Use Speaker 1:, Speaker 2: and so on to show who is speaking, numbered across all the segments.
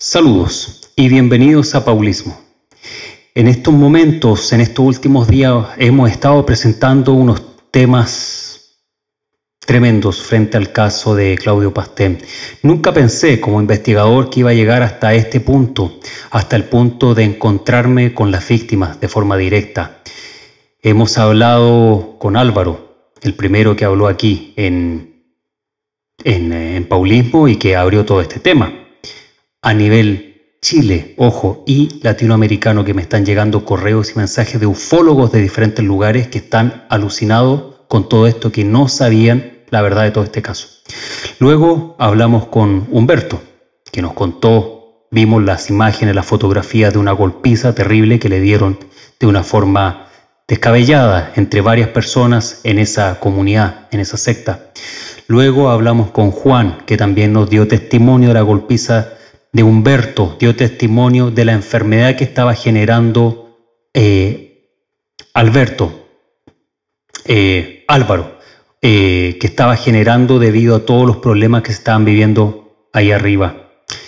Speaker 1: Saludos y bienvenidos a Paulismo. En estos momentos, en estos últimos días, hemos estado presentando unos temas tremendos frente al caso de Claudio Pastén. Nunca pensé como investigador que iba a llegar hasta este punto, hasta el punto de encontrarme con las víctimas de forma directa. Hemos hablado con Álvaro, el primero que habló aquí en Paulismo y que abrió todo este tema. A nivel Chile, ojo, y latinoamericano, que me están llegando correos y mensajes de ufólogos de diferentes lugares que están alucinados con todo esto, que no sabían la verdad de todo este caso. Luego hablamos con Humberto, que nos contó, vimos las imágenes, las fotografías de una golpiza terrible que le dieron de una forma descabellada entre varias personas en esa comunidad, en esa secta. Luego hablamos con Juan, que también nos dio testimonio de la golpiza de Humberto, dio testimonio de la enfermedad que estaba generando Álvaro, que estaba generando debido a todos los problemas que se estaban viviendo ahí arriba.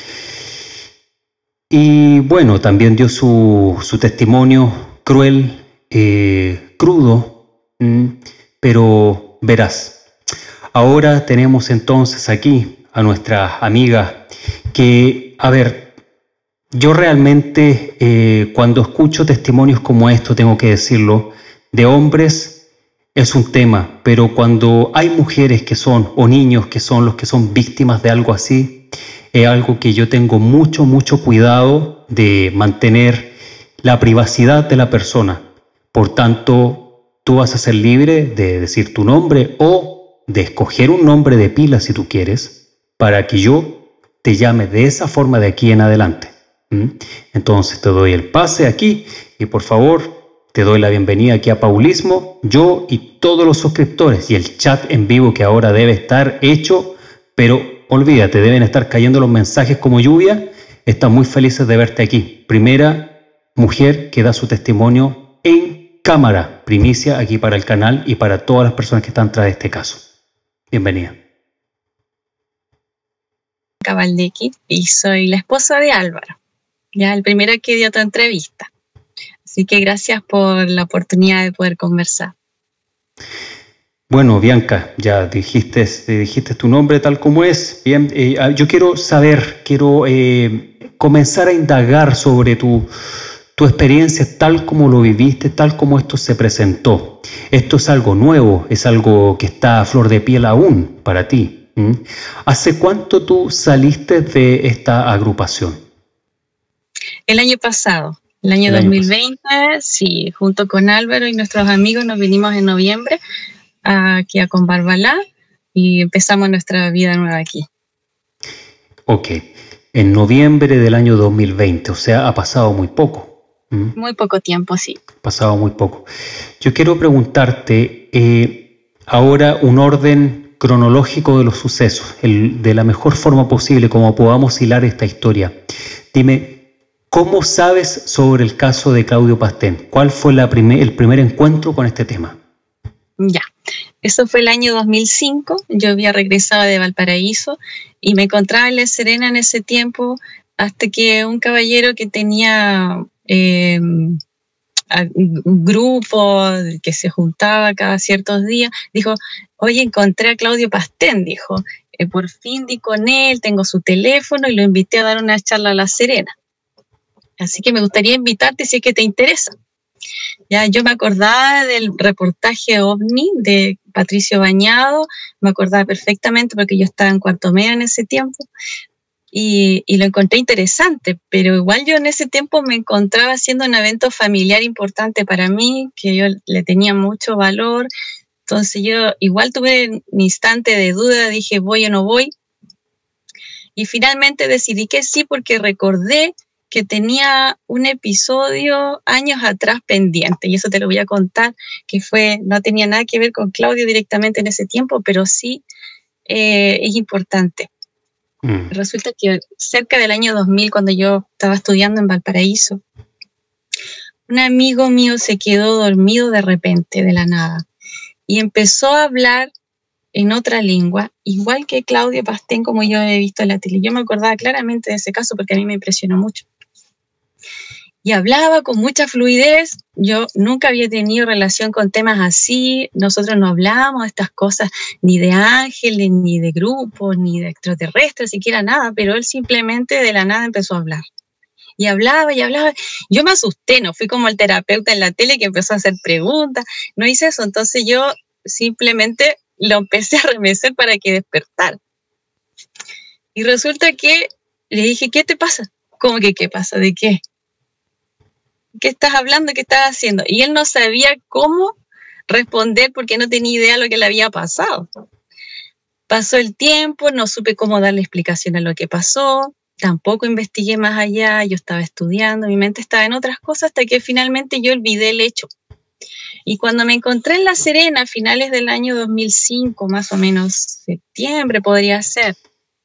Speaker 1: Y bueno, también dio su testimonio cruel, crudo, pero veraz. Ahora tenemos entonces aquí a nuestra amiga que, a ver, yo realmente cuando escucho testimonios como esto, tengo que decirlo, de hombres es un tema, pero cuando hay mujeres que son, o niños que son los que son víctimas de algo así, es algo que yo tengo mucho cuidado de mantener la privacidad de la persona. Por tanto, tú vas a ser libre de decir tu nombre o de escoger un nombre de pila si tú quieres, para que yo te llame de esa forma de aquí en adelante. Entonces te doy el pase aquí y por favor te doy la bienvenida aquí a Paulismo, yo y todos los suscriptores y el chat en vivo que ahora debe estar hecho, pero olvídate, deben estar cayendo los mensajes como lluvia. Están muy felices de verte aquí. Primera mujer que da su testimonio en cámara, primicia aquí para el canal y para todas las personas que están tras de este caso. Bienvenida.
Speaker 2: Cabaldeki y soy la esposa de Álvaro, ya el primero que dio tu entrevista. Así que gracias por la oportunidad de poder conversar.
Speaker 1: Bueno, Bianca, ya dijiste tu nombre tal como es. Bien, yo quiero saber, comenzar a indagar sobre tu experiencia tal como lo viviste, tal como esto se presentó. Esto es algo nuevo, es algo que está a flor de piel aún para ti. ¿Hace cuánto tú saliste de esta agrupación?
Speaker 2: El año pasado, el año 2020, sí, junto con Álvaro y nuestros amigos nos vinimos en noviembre aquí a Combarbalá y empezamos nuestra vida nueva aquí.
Speaker 1: Ok, en noviembre del año 2020, o sea, ha pasado muy poco.
Speaker 2: Muy poco tiempo, sí.
Speaker 1: Pasado muy poco. Yo quiero preguntarte ahora un orden cronológico de los sucesos, de la mejor forma posible, como podamos hilar esta historia. Dime, ¿cómo sabes sobre el caso de Claudio Pastén? ¿Cuál fue el primer encuentro con este tema?
Speaker 2: Ya, eso fue el año 2005, yo había regresado de Valparaíso y me encontraba en La Serena en ese tiempo, hasta que un caballero que tenía un grupo que se juntaba cada ciertos días, dijo: oye, encontré a Claudio Pastén, dijo, por fin di con él, tengo su teléfono y lo invité a dar una charla a La Serena. Así que me gustaría invitarte si es que te interesa. Ya, yo me acordaba del reportaje OVNI de Patricio Bañado, me acordaba perfectamente porque yo estaba en cuarto medio en ese tiempo. Y lo encontré interesante, pero igual yo en ese tiempo me encontraba haciendo un evento familiar importante para mí, que yo le tenía mucho valor. Entonces yo igual tuve un instante de duda, dije voy o no voy, y finalmente decidí que sí, porque recordé que tenía un episodio años atrás pendiente, y eso te lo voy a contar, que no tenía nada que ver con Claudio directamente en ese tiempo, pero sí es importante. Resulta que cerca del año 2000, cuando yo estaba estudiando en Valparaíso, un amigo mío se quedó dormido de repente, de la nada, y empezó a hablar en otra lengua, igual que Claudio Pastén, como yo he visto en la tele. Yo me acordaba claramente de ese caso porque a mí me impresionó mucho. Y hablaba con mucha fluidez. Yo nunca había tenido relación con temas así. Nosotros no hablábamos de estas cosas ni de ángeles, ni de grupos, ni de extraterrestres, siquiera nada, pero él simplemente de la nada empezó a hablar. Y hablaba y hablaba. Yo me asusté, no fui como el terapeuta en la tele que empezó a hacer preguntas. No hice eso, entonces yo simplemente lo empecé a remecer para que despertara. Y resulta que le dije, ¿qué te pasa? ¿Cómo que qué pasa? ¿De qué? ¿Qué estás hablando? ¿Qué estás haciendo? Y él no sabía cómo responder porque no tenía idea de lo que le había pasado. Pasó el tiempo, no supe cómo darle explicación a lo que pasó, tampoco investigué más allá, yo estaba estudiando, mi mente estaba en otras cosas hasta que finalmente yo olvidé el hecho. Y cuando me encontré en La Serena a finales del año 2005, más o menos septiembre podría ser,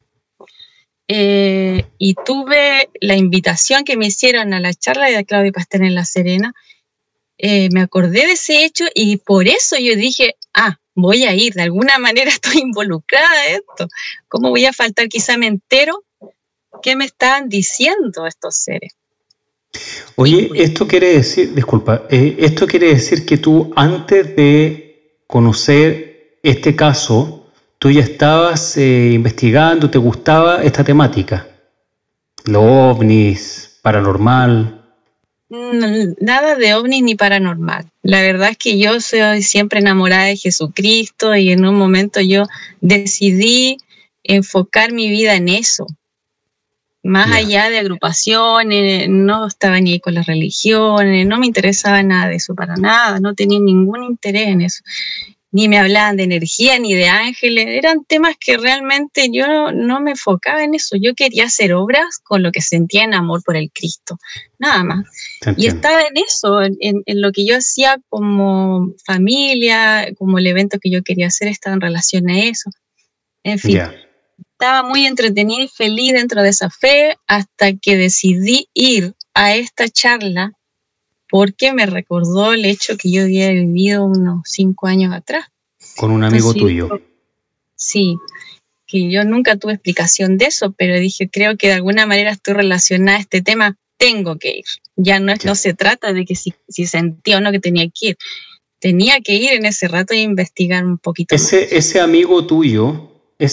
Speaker 2: y tuve la invitación que me hicieron a la charla de Claudio Pastén en La Serena, me acordé de ese hecho y por eso yo dije, voy a ir, de alguna manera estoy involucrada en esto. ¿Cómo voy a faltar? Quizá me entero qué me estaban diciendo estos seres.
Speaker 1: Oye, esto quiere decir, disculpa, esto quiere decir que tú antes de conocer este caso, tú ya estabas investigando, te gustaba esta temática, los ovnis, paranormal.
Speaker 2: Nada de ovnis ni paranormal. La verdad es que yo soy siempre enamorada de Jesucristo y en un momento yo decidí enfocar mi vida en eso. Más allá de agrupaciones, no estaba ni ahí con las religiones, no me interesaba nada de eso, para nada, no tenía ningún interés en eso. Ni me hablaban de energía, ni de ángeles, eran temas que realmente yo no me enfocaba en eso. Yo quería hacer obras con lo que sentía en amor por el Cristo, nada más. Y estaba en eso, en lo que yo hacía como familia, como el evento que yo quería hacer estaba en relación a eso. En fin. Estaba muy entretenida y feliz dentro de esa fe hasta que decidí ir a esta charla porque me recordó el hecho que yo había vivido unos 5 años atrás.
Speaker 1: Con un amigo tuyo.
Speaker 2: Sí, que yo nunca tuve explicación de eso, pero dije, creo que de alguna manera estoy relacionada a este tema, tengo que ir. Ya no se trata de que si sentía o no que tenía que ir. Tenía que ir en ese rato y investigar un poquito más.
Speaker 1: Ese amigo tuyo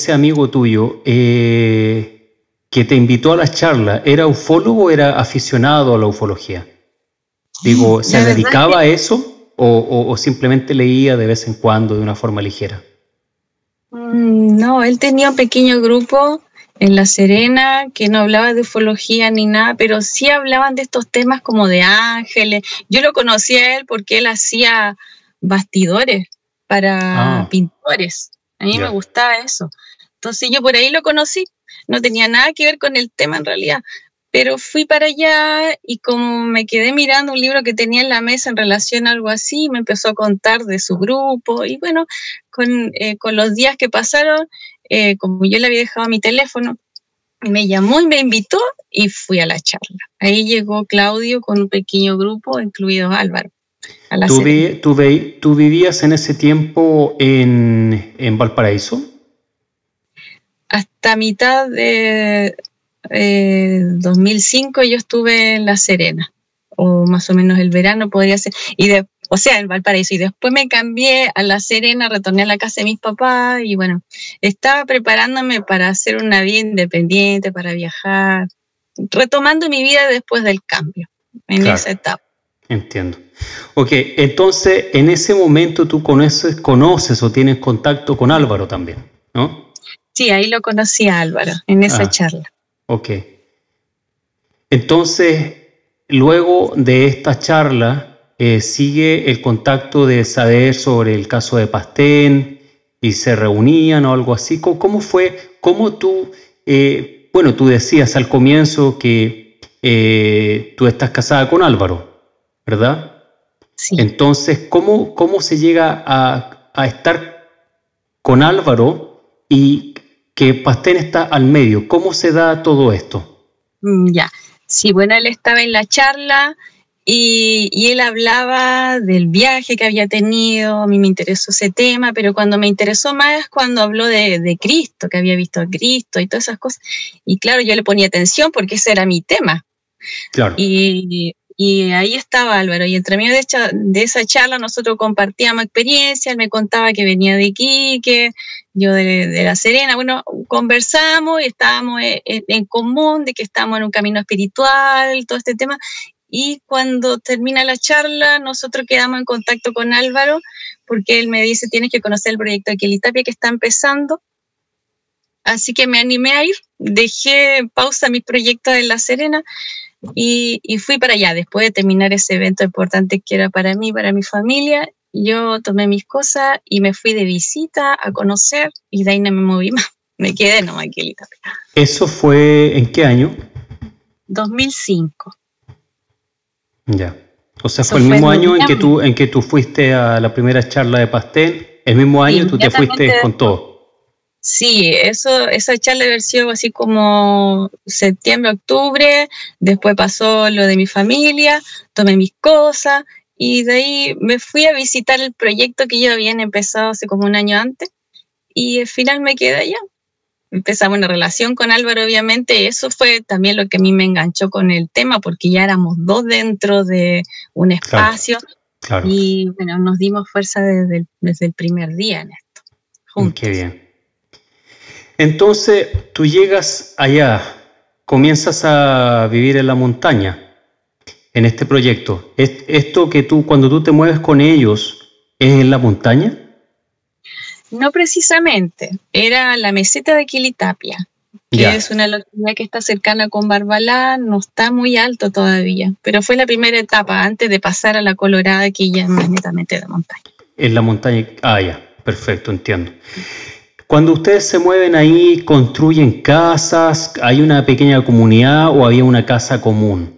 Speaker 1: que te invitó a la charla, ¿era ufólogo o era aficionado a la ufología? Digo, ¿se dedicaba a eso o simplemente leía de vez en cuando de una forma ligera?
Speaker 2: No, él tenía un pequeño grupo en La Serena que no hablaba de ufología ni nada, pero sí hablaban de estos temas como de ángeles. Yo lo conocí a él porque él hacía bastidores para pintores. A mí me gustaba eso. Entonces yo por ahí lo conocí. No tenía nada que ver con el tema en realidad. Pero fui para allá y como me quedé mirando un libro que tenía en la mesa en relación a algo así, me empezó a contar de su grupo. Y bueno, con los días que pasaron, como yo le había dejado mi teléfono, me llamó y me invitó y fui a la charla. Ahí llegó Claudio con un pequeño grupo, incluido Álvaro.
Speaker 1: ¿Tú vivías en ese tiempo en Valparaíso?
Speaker 2: Hasta mitad de 2005 yo estuve en La Serena, o más o menos el verano podría ser, en Valparaíso, y después me cambié a La Serena, retorné a la casa de mis papás y bueno, estaba preparándome para hacer una vida independiente, para viajar, retomando mi vida después del cambio, en esa etapa.
Speaker 1: Entiendo. Ok, entonces en ese momento tú conoces o tienes contacto con Álvaro también, ¿no?
Speaker 2: Sí, ahí lo conocí a Álvaro, en esa charla.
Speaker 1: Ok. Entonces, luego de esta charla, sigue el contacto de saber sobre el caso de Pastén y se reunían o algo así. ¿Cómo fue? ¿Cómo tú, tú decías al comienzo que tú estás casada con Álvaro, ¿verdad?
Speaker 2: Sí.
Speaker 1: Entonces, ¿cómo se llega a estar con Álvaro y que Pastén está al medio? ¿Cómo se da todo esto?
Speaker 2: Ya. Sí, bueno, él estaba en la charla Y él hablaba del viaje que había tenido, a mí me interesó ese tema, pero cuando me interesó más es cuando habló de Cristo, que había visto a Cristo y todas esas cosas. Y claro, yo le ponía atención porque ese era mi tema.
Speaker 1: Claro.
Speaker 2: Y ahí estaba Álvaro, y entre medio de esa charla nosotros compartíamos experiencias, él me contaba que venía de Iquique, yo de La Serena, bueno, conversamos y estábamos en común de que estábamos en un camino espiritual, todo este tema. Y cuando termina la charla, nosotros quedamos en contacto con Álvaro, porque él me dice, tienes que conocer el proyecto de Quelitapia que está empezando. Así que me animé a ir, dejé pausa mis proyectos en La Serena y fui para allá. Después de terminar ese evento importante que era para mí, para mi familia, yo tomé mis cosas y me fui de visita a conocer y de ahí no me moví más. Me quedé nomás en Quelitapia.
Speaker 1: ¿Eso fue en qué año?
Speaker 2: 2005.
Speaker 1: Ya. O sea, fue el mismo año en que tú fuiste a la primera charla de Pastel, el mismo año tú te fuiste con todo.
Speaker 2: Sí, esa charla debe haber sido así como septiembre, octubre, después pasó lo de mi familia, tomé mis cosas y de ahí me fui a visitar el proyecto que ya habían empezado hace como un año antes y al final me quedé allá. Empezamos una relación con Álvaro, obviamente, y eso fue también lo que a mí me enganchó con el tema, porque ya éramos dos dentro de un espacio. Claro. Y bueno, nos dimos fuerza desde el primer día en esto, juntos.
Speaker 1: Qué bien. Entonces, tú llegas allá, comienzas a vivir en la montaña, en este proyecto. ¿Esto que cuando tú te mueves con ellos, es en la montaña?
Speaker 2: No precisamente, era la meseta de Quelitapia, que es una localidad que está cercana con Barbalá, no está muy alto todavía, pero fue la primera etapa antes de pasar a la Colorada, que ya es netamente de montaña.
Speaker 1: En la montaña, ya, perfecto, entiendo. Cuando ustedes se mueven ahí, ¿construyen casas? ¿Hay una pequeña comunidad o había una casa común?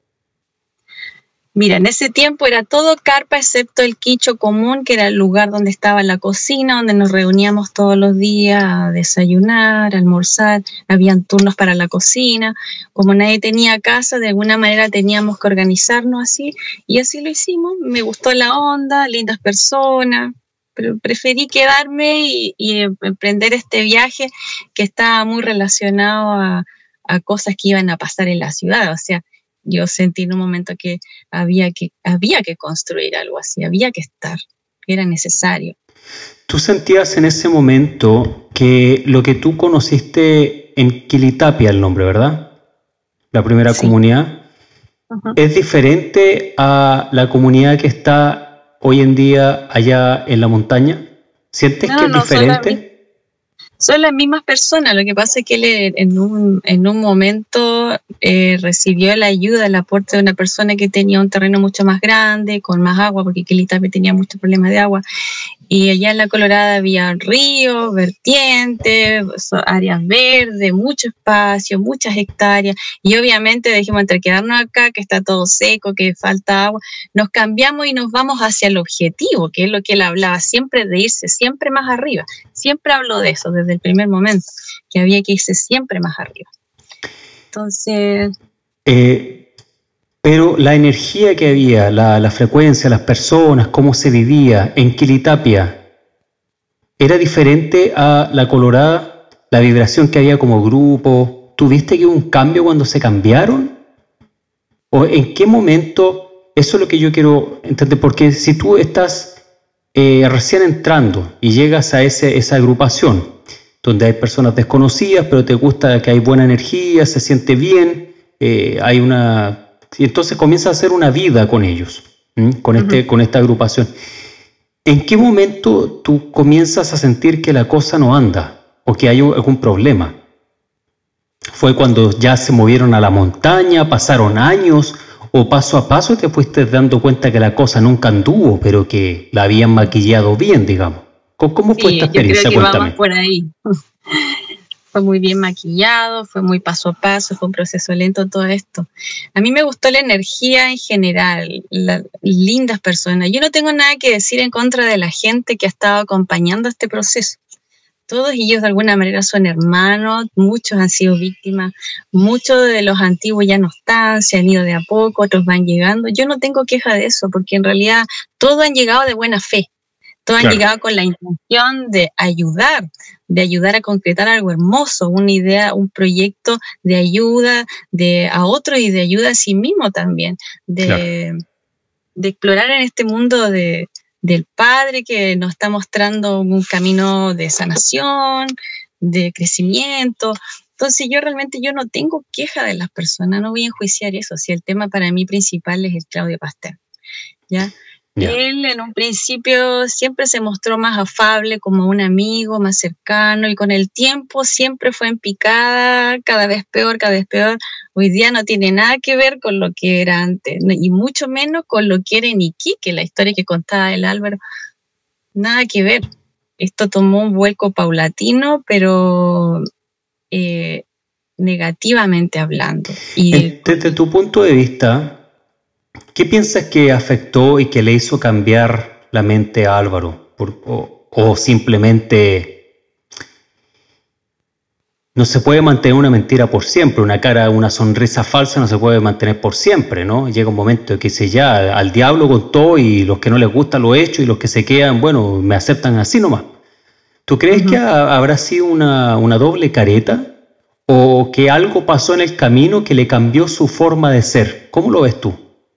Speaker 2: Mira, en ese tiempo era todo carpa excepto el quicho común, que era el lugar donde estaba la cocina, donde nos reuníamos todos los días a desayunar, a almorzar, habían turnos para la cocina. Como nadie tenía casa, de alguna manera teníamos que organizarnos así, y así lo hicimos. Me gustó la onda, lindas personas, pero preferí quedarme y emprender este viaje que estaba muy relacionado a cosas que iban a pasar en la ciudad, o sea, yo sentí en un momento que había que construir algo así, había que estar, era necesario.
Speaker 1: ¿Tú sentías en ese momento que lo que tú conociste en Quelitapia, el nombre, ¿verdad? La primera comunidad, es diferente a la comunidad que está hoy en día allá en la montaña? ¿Sientes que es diferente?
Speaker 2: Son las mismas personas, lo que pasa es que él en un momento recibió la ayuda, el aporte de una persona que tenía un terreno mucho más grande, con más agua, porque Quelitapia tenía muchos problemas de agua, y allá en la Colorada había ríos, vertientes, áreas verdes, mucho espacio, muchas hectáreas, y obviamente dijimos, entre quedarnos acá, que está todo seco, que falta agua, nos cambiamos y nos vamos hacia el objetivo, que es lo que él hablaba, siempre de irse siempre más arriba. Siempre habló de eso desde el primer momento, que había que irse siempre más arriba. Entonces...
Speaker 1: pero la energía que había, la frecuencia, las personas, cómo se vivía en Quelitapia, ¿era diferente a la Colorada? La vibración que había como grupo, ¿tuviste que hubo un cambio cuando se cambiaron? ¿O en qué momento? Eso es lo que yo quiero entender, porque si tú estás recién entrando y llegas a esa agrupación, donde hay personas desconocidas, pero te gusta que hay buena energía, se siente bien, hay una... Y entonces comienza a hacer una vida con ellos, con esta agrupación. ¿En qué momento tú comienzas a sentir que la cosa no anda o que hay algún problema? ¿Fue cuando ya se movieron a la montaña, pasaron años o paso a paso te fuiste dando cuenta que la cosa nunca anduvo, pero que la habían maquillado bien, digamos? ¿Cómo fue esta experiencia?
Speaker 2: Yo creo que vamos por ahí. Fue muy bien maquillado, fue muy paso a paso, fue un proceso lento todo esto. A mí me gustó la energía en general, lindas personas. Yo no tengo nada que decir en contra de la gente que ha estado acompañando este proceso. Todos ellos de alguna manera son hermanos, muchos han sido víctimas, muchos de los antiguos ya no están, se han ido de a poco, otros van llegando. Yo no tengo queja de eso, porque en realidad todos han llegado de buena fe, todos han llegado con la intención de ayudar a concretar algo hermoso, una idea, un proyecto de ayuda a otros y de ayuda a sí mismo también, de explorar en este mundo del Padre que nos está mostrando un camino de sanación, de crecimiento. Entonces yo no tengo queja de las personas, no voy a enjuiciar eso, si el tema para mí principal es el Claudio Pastel, ¿ya? Él en un principio siempre se mostró más afable, como un amigo, más cercano, y con el tiempo siempre fue en picada, cada vez peor, cada vez peor. Hoy día no tiene nada que ver con lo que era antes, y mucho menos con lo que era en Iquique, la historia que contaba el Álvaro. Nada que ver. Esto tomó un vuelco paulatino, pero negativamente hablando.
Speaker 1: Y desde tu punto de vista, ¿qué piensas que afectó y que le hizo cambiar la mente a Álvaro? ¿O simplemente no se puede mantener una mentira por siempre? Una sonrisa falsa no se puede mantener por siempre, ¿no? Llega un momento en que dice ya, al diablo con todo, y los que no les gusta lo he hecho, y los que se quedan, bueno, me aceptan así nomás. ¿Tú crees que habrá sido una doble careta? ¿O que algo pasó en el camino que le cambió su forma de ser? ¿Cómo lo ves tú?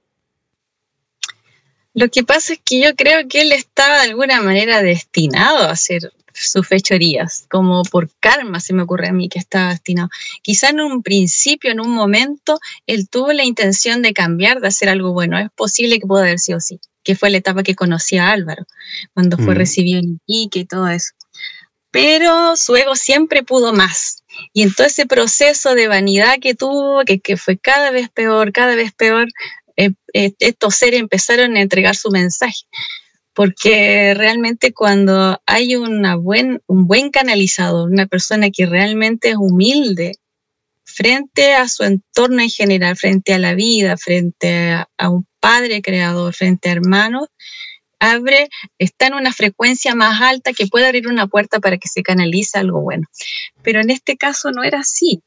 Speaker 2: Lo que pasa es que yo creo que él estaba de alguna manera destinado a hacer sus fechorías, como por karma se me ocurre a mí que estaba destinado. Quizá en un principio, en un momento, él tuvo la intención de cambiar, de hacer algo bueno. Es posible que pueda haber sido así, que fue la etapa que conocí a Álvaro, cuando fue recibido en Iquique y todo eso. Pero su ego siempre pudo más. Y en todo ese proceso de vanidad que tuvo, que fue cada vez peor, estos seres empezaron a entregar su mensaje, porque realmente cuando hay un buen canalizador, una persona que realmente es humilde frente a su entorno en general, frente a la vida, frente a un padre creador, frente a hermanos, está en una frecuencia más alta que puede abrir una puerta para que se canalice algo bueno. Pero en este caso no era así.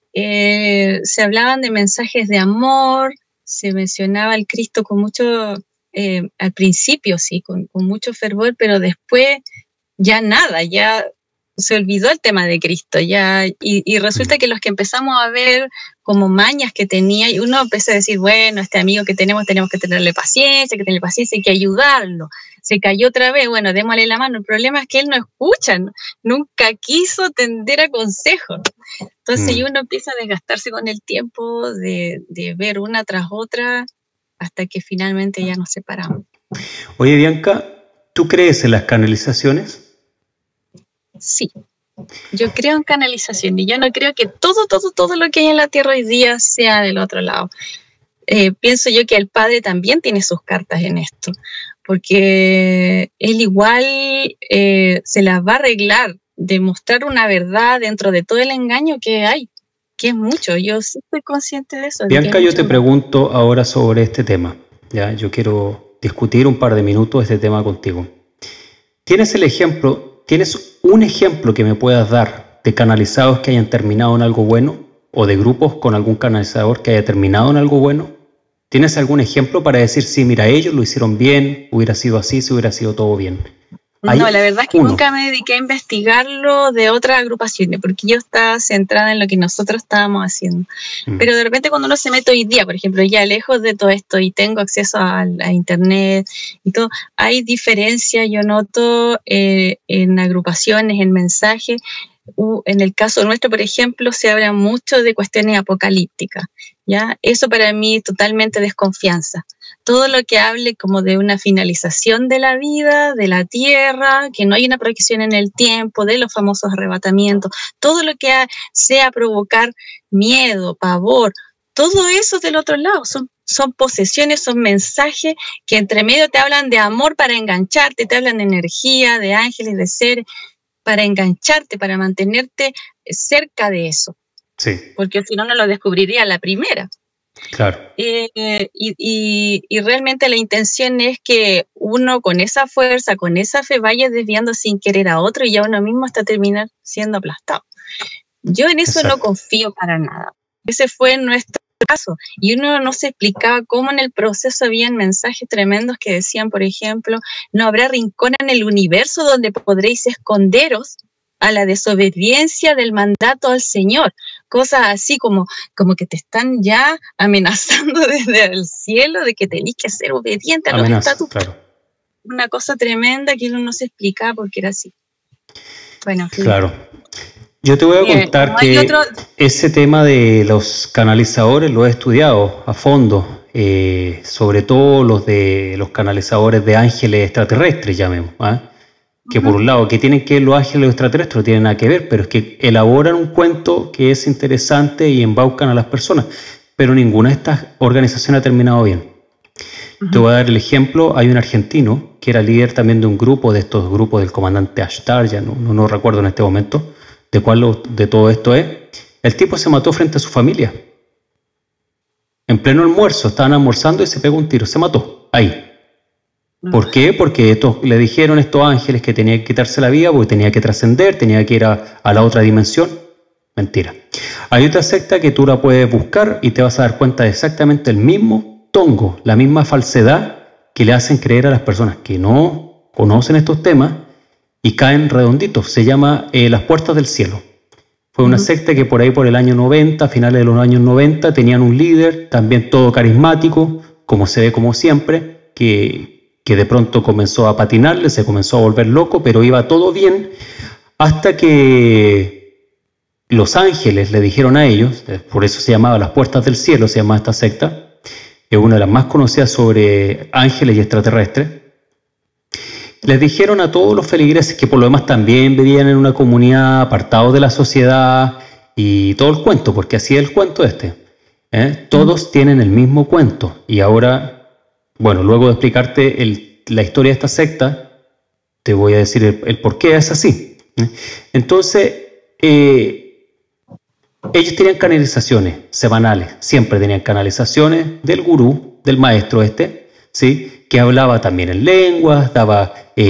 Speaker 2: Se hablaban de mensajes de amor, se mencionaba al Cristo con mucho, al principio sí, con mucho fervor, pero después ya nada, ya se olvidó el tema de Cristo, ya, y resulta que los que empezamos a ver como mañas que tenía, y uno empezó a decir, bueno, este amigo que tenemos que tenerle paciencia, hay que ayudarlo. Se cayó otra vez, bueno, démosle la mano. El problema es que él no escucha, nunca quiso tender a consejos. Entonces uno empieza a desgastarse con el tiempo de ver una tras otra hasta que finalmente ya nos separamos.
Speaker 1: Oye, Bianca, ¿tú crees en las canalizaciones?
Speaker 2: Sí, yo creo en canalización y yo no creo que todo lo que hay en la Tierra hoy día sea del otro lado. Pienso yo que el Padre también tiene sus cartas en esto, porque él igual se las va a arreglar de mostrar una verdad dentro de todo el engaño que hay, que es mucho. Yo sí estoy consciente de eso.
Speaker 1: Bianca, yo te pregunto ahora sobre este tema. ¿Ya? Yo quiero discutir un par de minutos este tema contigo. ¿Tienes un ejemplo que me puedas dar de canalizados que hayan terminado en algo bueno? ¿O de grupos con algún canalizador que haya terminado en algo bueno? ¿Tienes algún ejemplo para decir, sí, mira, ellos lo hicieron bien, hubiera sido así, si hubiera sido todo bien?
Speaker 2: No, la verdad es que nunca me dediqué a investigarlo de otras agrupaciones, porque yo estaba centrada en lo que nosotros estábamos haciendo. Pero de repente cuando uno se mete hoy día, por ejemplo, ya lejos de todo esto y tengo acceso a internet y todo, hay diferencia, yo noto en agrupaciones, en mensajes. En el caso nuestro, por ejemplo, se habla mucho de cuestiones apocalípticas, ¿ya? Eso para mí es totalmente desconfianza. Todo lo que hable como de una finalización de la vida, de la tierra, que no hay una proyección en el tiempo, de los famosos arrebatamientos, todo lo que sea provocar miedo, pavor, todo eso del otro lado, son posesiones, son mensajes que entre medio te hablan de amor para engancharte, te hablan de energía, de ángeles, de seres, para engancharte, para mantenerte cerca de eso.
Speaker 1: Sí.
Speaker 2: Porque si no, no lo descubriría a la primera.
Speaker 1: Claro.
Speaker 2: Y realmente la intención es que uno con esa fuerza, con esa fe, vaya desviando sin querer a otro y ya uno mismo hasta terminar siendo aplastado. Yo en eso no confío para nada. Ese fue nuestro caso. Y uno no se explicaba cómo en el proceso habían mensajes tremendos que decían, por ejemplo, no habrá rincón en el universo donde podréis esconderos a la desobediencia del mandato al Señor. Cosas así como que te están ya amenazando desde el cielo de que tenés que ser obediente a los estatutos.
Speaker 1: Claro.
Speaker 2: Una cosa tremenda que uno no se explicaba porque era así. Bueno,
Speaker 1: claro. Yo te voy a contar que ese tema de los canalizadores lo he estudiado a fondo, sobre todo los canalizadores de ángeles extraterrestres, llamemos, que por un lado, que tienen que ver los ángeles extraterrestres, no tienen nada que ver, pero es que elaboran un cuento que es interesante y embaucan a las personas, pero ninguna de estas organizaciones ha terminado bien. Te voy a dar el ejemplo, hay un argentino que era líder también de un grupo, de estos grupos del comandante Ashtar, ya no recuerdo en este momento de cuál de todo esto es. El tipo se mató frente a su familia. En pleno almuerzo, estaban almorzando y se pegó un tiro, se mató, ahí. ¿Por qué? Porque le dijeron estos ángeles que tenía que quitarse la vida porque tenía que trascender, tenía que ir a la otra dimensión. Mentira. Hay otra secta que tú la puedes buscar y te vas a dar cuenta de exactamente el mismo tongo, la misma falsedad que le hacen creer a las personas que no conocen estos temas y caen redonditos. Se llama Las Puertas del Cielo. Fue una secta que por ahí por el año 90, a finales de los años 90, tenían un líder, también todo carismático, como se ve como siempre, que de pronto comenzó a patinarle, se comenzó a volver loco, pero iba todo bien, hasta que los ángeles le dijeron a ellos, por eso se llamaba Las Puertas del Cielo, se llamaba esta secta, es una de las más conocidas sobre ángeles y extraterrestres. Les dijeron a todos los feligreses que por lo demás también vivían en una comunidad apartados de la sociedad y todo el cuento, porque así es el cuento todos tienen el mismo cuento. Y ahora, bueno, luego de explicarte la historia de esta secta, te voy a decir el por qué es así. Entonces, ellos tenían canalizaciones semanales, siempre tenían canalizaciones del gurú, del maestro ¿sí? Que hablaba también en lenguas, daba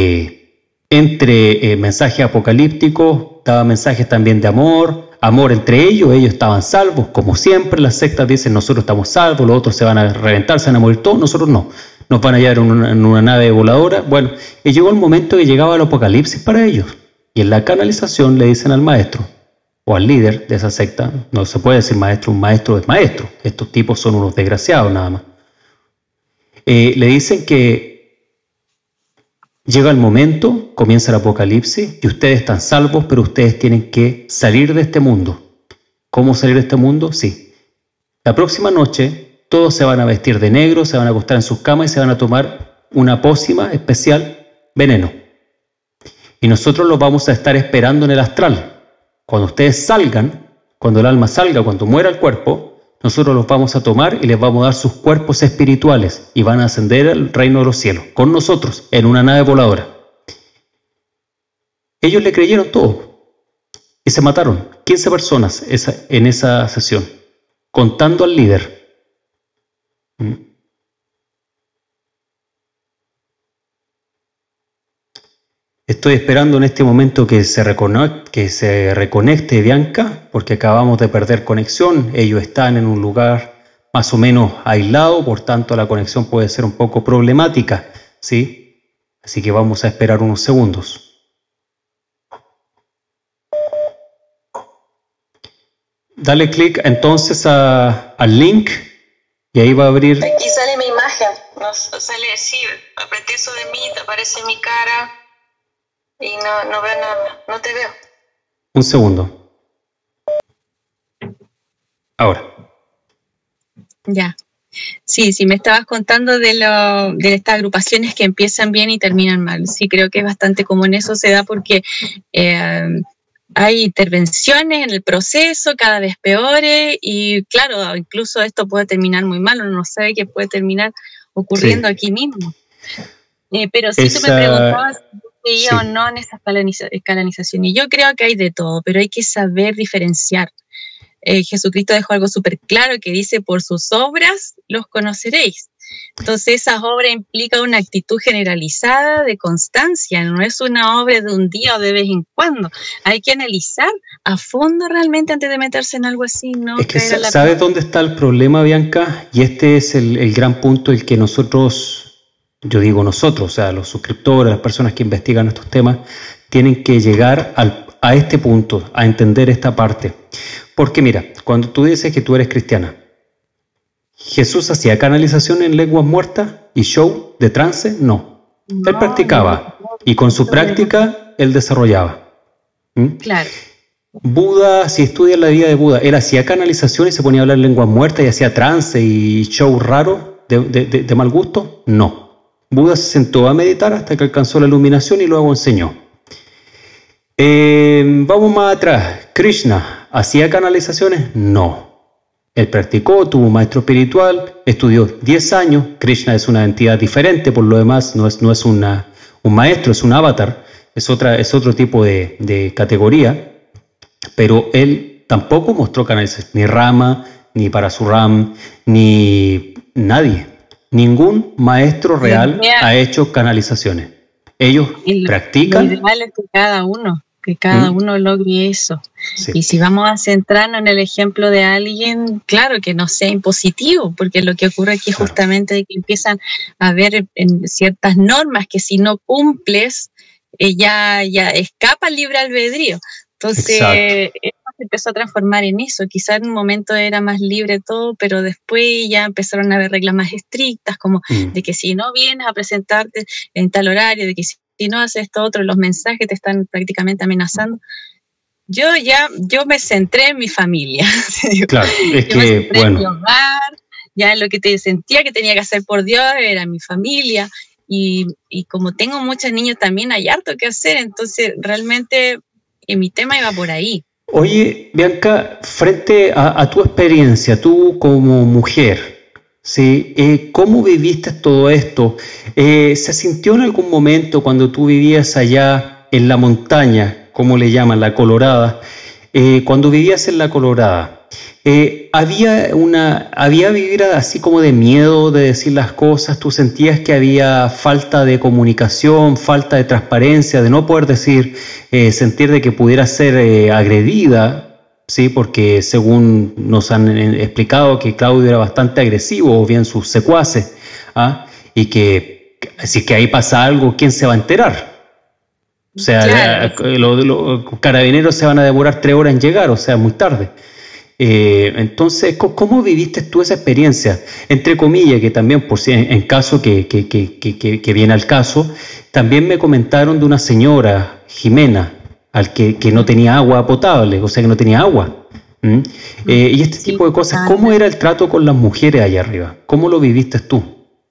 Speaker 1: entre mensajes apocalípticos, daba mensajes también de amor entre ellos estaban salvos, como siempre las sectas dicen nosotros estamos salvos, los otros se van a reventar, se van a morir todos, nosotros no, nos van a llevar en una nave voladora. Bueno, y llegó el momento que llegaba el apocalipsis para ellos, y en la canalización le dicen al maestro, o al líder de esa secta, no se puede decir maestro, un maestro es maestro, estos tipos son unos desgraciados nada más. Le dicen que llega el momento, comienza el apocalipsis y ustedes están salvos, pero ustedes tienen que salir de este mundo. ¿Cómo salir de este mundo? Sí. La próxima noche todos se van a vestir de negro, se van a acostar en sus camas y se van a tomar una pócima especial, veneno. Y nosotros los vamos a estar esperando en el astral. Cuando ustedes salgan, cuando el alma salga, cuando muera el cuerpo, nosotros los vamos a tomar y les vamos a dar sus cuerpos espirituales y van a ascender al reino de los cielos, con nosotros, en una nave voladora. Ellos le creyeron todo y se mataron, 15 personas en esa sesión, contando al líder. Estoy esperando en este momento que se reconecte Bianca, porque acabamos de perder conexión. Ellos están en un lugar más o menos aislado, por tanto la conexión puede ser un poco problemática, ¿sí? Así que vamos a esperar unos segundos. Dale clic entonces al link y ahí va a abrir...
Speaker 2: Aquí sale mi imagen, sale así, apreté eso de mí, aparece mi cara... Y no veo nada, no te veo.
Speaker 1: Un segundo. Ahora.
Speaker 2: Ya. Sí, me estabas contando de estas agrupaciones que empiezan bien y terminan mal. Sí, creo que es bastante común eso se da porque hay intervenciones en el proceso, cada vez peores, y claro, incluso esto puede terminar muy mal, uno no sabe qué puede terminar ocurriendo aquí mismo. Pero sí, tú me preguntabas... Sí. O no en esas canalizaciones. Y yo creo que hay de todo, pero hay que saber diferenciar. Jesucristo dejó algo súper claro que dice, por sus obras los conoceréis. Entonces esas obras implican una actitud generalizada de constancia, no es una obra de un día o de vez en cuando. Hay que analizar a fondo realmente antes de meterse en algo así, no
Speaker 1: Es que
Speaker 2: caer a la
Speaker 1: ¿sabes dónde está el problema, Bianca? Y este es el gran punto, el que nosotros, yo digo nosotros, o sea, los suscriptores, las personas que investigan estos temas, tienen que llegar a este punto, a entender esta parte. Porque mira, cuando tú dices que tú eres cristiana, ¿Jesús hacía canalización en lenguas muertas y show de trance? No. Él practicaba y con su práctica él desarrollaba.
Speaker 2: Claro.
Speaker 1: Buda, si estudias la vida de Buda, él hacía canalización y se ponía a hablar lenguas muertas y hacía trance y show raro de mal gusto. No. Buda se sentó a meditar hasta que alcanzó la iluminación y luego enseñó. Vamos más atrás. ¿Krishna hacía canalizaciones? No. Él practicó, tuvo un maestro espiritual, estudió 10 años. Krishna es una entidad diferente, por lo demás no es un maestro, es un avatar, es otro tipo de categoría, pero él tampoco mostró canalización, ni Rama, ni Parasuram, ni nadie. Ningún maestro real ha hecho canalizaciones. Ellos practican.
Speaker 2: Lo ideal es que cada uno logre eso. Sí. Y si vamos a centrarnos en el ejemplo de alguien, claro, que no sea impositivo, porque lo que ocurre aquí es justamente que empiezan a haber en ciertas normas que si no cumples, ya escapa el libre albedrío. Entonces, se empezó a transformar en eso. Quizás en un momento era más libre todo, pero después ya empezaron a haber reglas más estrictas, como de que si no vienes a presentarte en tal horario, de que si no haces esto otro, los mensajes te están prácticamente amenazando. Yo me centré en mi familia.
Speaker 1: Claro, es
Speaker 2: yo me centré en mi hogar, ya en lo que sentía que tenía que hacer por Dios, era mi familia. Y como tengo muchos niños también hay harto que hacer, entonces realmente mi tema iba por ahí.
Speaker 1: Oye, Bianca, frente a tu experiencia, tú como mujer, ¿sí? ¿Cómo viviste todo esto? ¿Se sintió en algún momento cuando tú vivías allá en la montaña, como le llaman, la Colorada, cuando vivías en la Colorada, había vivir así como de miedo de decir las cosas? ¿Tú sentías que había falta de comunicación, falta de transparencia, de no poder decir, sentir de que pudiera ser agredida? Sí, porque según nos han explicado que Claudio era bastante agresivo, o bien sus secuaces, y que si que ahí pasa algo, ¿quién se va a enterar? O sea, claro, los carabineros se van a demorar 3 horas en llegar, o sea, muy tarde. Entonces, ¿cómo viviste tú esa experiencia? Entre comillas, que también, por si en caso que viene al caso, también me comentaron de una señora, Jimena, que no tenía agua potable, o sea, que no tenía agua. Y este tipo de cosas, ¿cómo era el trato con las mujeres allá arriba? ¿Cómo lo viviste tú?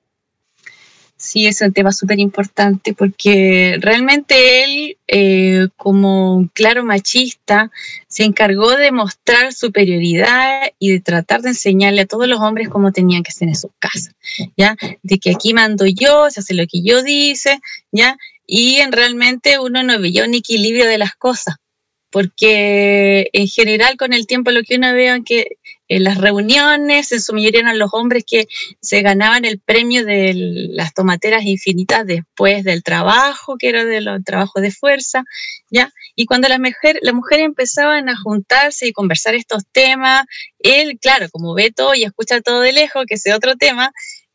Speaker 2: Sí, es un tema súper importante porque realmente él, como un claro machista, se encargó de mostrar superioridad y de tratar de enseñarle a todos los hombres cómo tenían que ser en sus casas, ¿ya? De que aquí mando yo, se hace lo que yo dice, ¿ya? Y realmente uno no veía un equilibrio de las cosas, porque en general con el tiempo lo que uno ve es que en las reuniones, en su mayoría eran los hombres que se ganaban el premio de las tomateras infinitas después del trabajo, que era de los trabajos de fuerza, ¿ya? Y cuando las mujeres empezaban a juntarse y conversar estos temas, él, claro, como ve todo y escucha todo de lejos, que ese otro tema,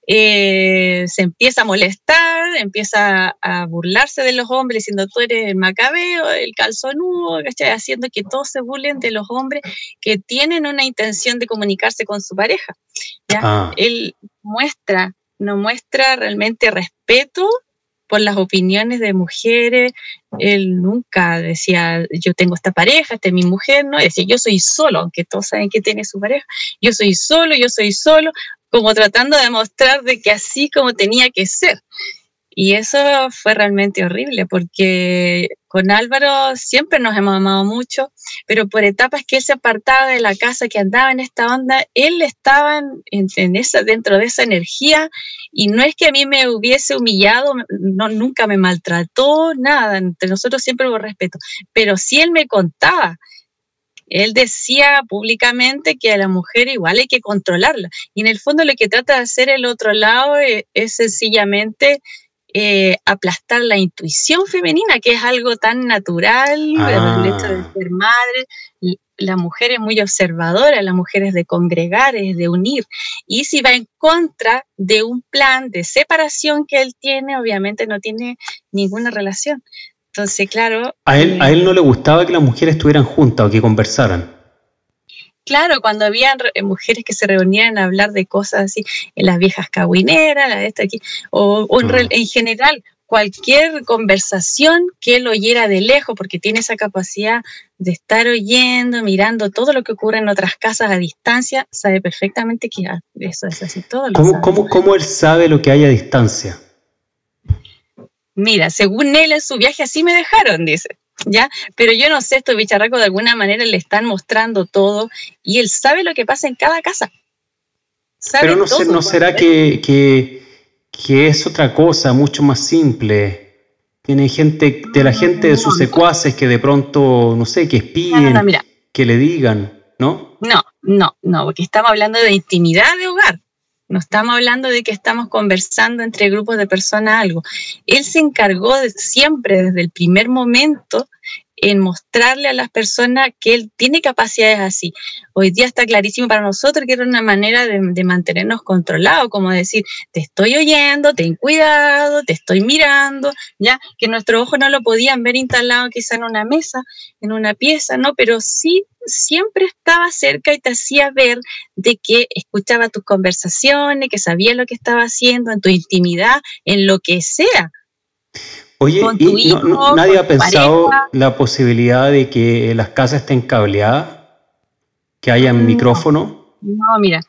Speaker 2: se empieza a molestar, empieza a burlarse de los hombres, diciendo tú eres el macabeo, el calzonudo, ¿cachai? Haciendo que todos se burlen de los hombres que tienen una intención de comunicarse con su pareja, ¿ya? Él no muestra realmente respeto por las opiniones de mujeres. Él nunca decía, yo tengo esta pareja, esta es mi mujer, ¿no? Decía, yo soy solo, aunque todos saben que tiene su pareja, yo soy solo, como tratando de mostrar de que así como tenía que ser. Y eso fue realmente horrible, porque con Álvaro siempre nos hemos amado mucho, pero por etapas que él se apartaba de la casa, que andaba en esta onda, él estaba dentro de esa energía, y no es que a mí me hubiese humillado, no, nunca me maltrató, nada, entre nosotros siempre hubo respeto, pero sí él me contaba él decía públicamente que a la mujer igual hay que controlarla. Y en el fondo lo que trata de hacer el otro lado es sencillamente aplastar la intuición femenina, que es algo tan natural, el hecho de ser madre. La mujer es muy observadora, la mujer es de congregar, es de unir. Y si va en contra de un plan de separación que él tiene, obviamente no tiene ninguna relación. Entonces, claro...
Speaker 1: A él no le gustaba que las mujeres estuvieran juntas o que conversaran.
Speaker 2: Claro, cuando había mujeres que se reunían a hablar de cosas así, las viejas cagüineras, la de esta aquí, en general, cualquier conversación que él oyera de lejos, porque tiene esa capacidad de estar oyendo, mirando todo lo que ocurre en otras casas a distancia, sabe perfectamente que eso es así todo.
Speaker 1: ¿Cómo él sabe lo que hay a distancia?
Speaker 2: Mira, según él en su viaje así me dejaron, dice. ¿Ya? Pero yo no sé, estos bicharracos de alguna manera le están mostrando todo y él sabe lo que pasa en cada casa.
Speaker 1: Pero ¿no será que es otra cosa, mucho más simple? Tiene gente, de la gente de sus secuaces que de pronto, no sé, que espíen, que le digan, ¿no?
Speaker 2: No, porque estamos hablando de intimidad de hogar. No estamos hablando de que estamos conversando entre grupos de personas algo. Él se encargó siempre, desde el primer momento, en mostrarle a las personas que él tiene capacidades así. Hoy día está clarísimo para nosotros que era una manera de mantenernos controlados, como decir, te estoy oyendo, ten cuidado, te estoy mirando, ya que nuestros ojos no lo podían ver instalado quizá en una mesa, en una pieza, ¿no? Pero sí siempre estaba cerca y te hacía ver de que escuchaba tus conversaciones, que sabía lo que estaba haciendo, en tu intimidad, en lo que sea.
Speaker 1: Oye, ¿y nadie ha pensado la posibilidad de que las casas estén cableadas? ¿Que haya micrófono?
Speaker 2: No, mira,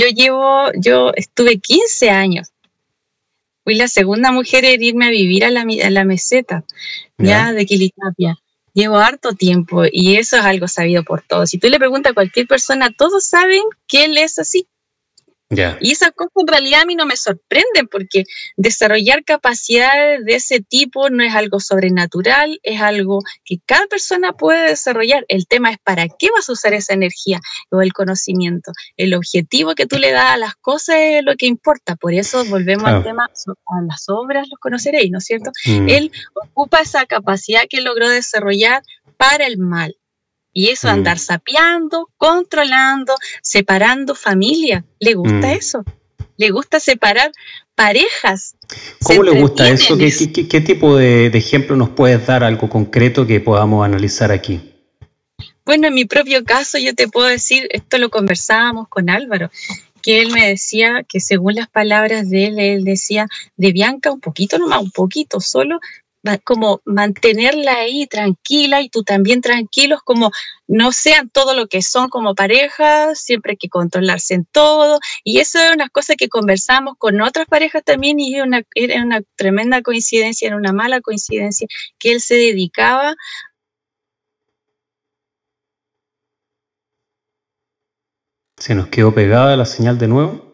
Speaker 2: yo estuve 15 años. Fui la segunda mujer en irme a vivir a la meseta, ya de Quilitapia. Llevo harto tiempo y eso es algo sabido por todos. Si tú le preguntas a cualquier persona, todos saben que él es así. Y esas cosas en realidad a mí no me sorprenden porque desarrollar capacidades de ese tipo no es algo sobrenatural, es algo que cada persona puede desarrollar. El tema es para qué vas a usar esa energía o el conocimiento. El objetivo que tú le das a las cosas es lo que importa. Por eso volvemos al tema, a las obras los conoceréis, ¿no es cierto? Él ocupa esa capacidad que logró desarrollar para el mal. Y eso, andar sapeando, controlando, separando familia. ¿Le gusta eso? ¿Le gusta separar parejas?
Speaker 1: ¿Cómo le gusta eso? ¿Qué tipo de ejemplo nos puedes dar, algo concreto que podamos analizar aquí?
Speaker 2: Bueno, en mi propio caso yo te puedo decir, esto lo conversábamos con Álvaro, que él me decía que según las palabras de él decía, de Bianca un poquito nomás, un poquito solo, como mantenerla ahí tranquila y tú también tranquilos, como no sean todo lo que son como pareja, siempre hay que controlarse en todo, y eso es una cosa que conversamos con otras parejas también y era una tremenda coincidencia, era una mala coincidencia, que él se dedicaba.
Speaker 1: ¿Se nos quedó pegada la señal de nuevo?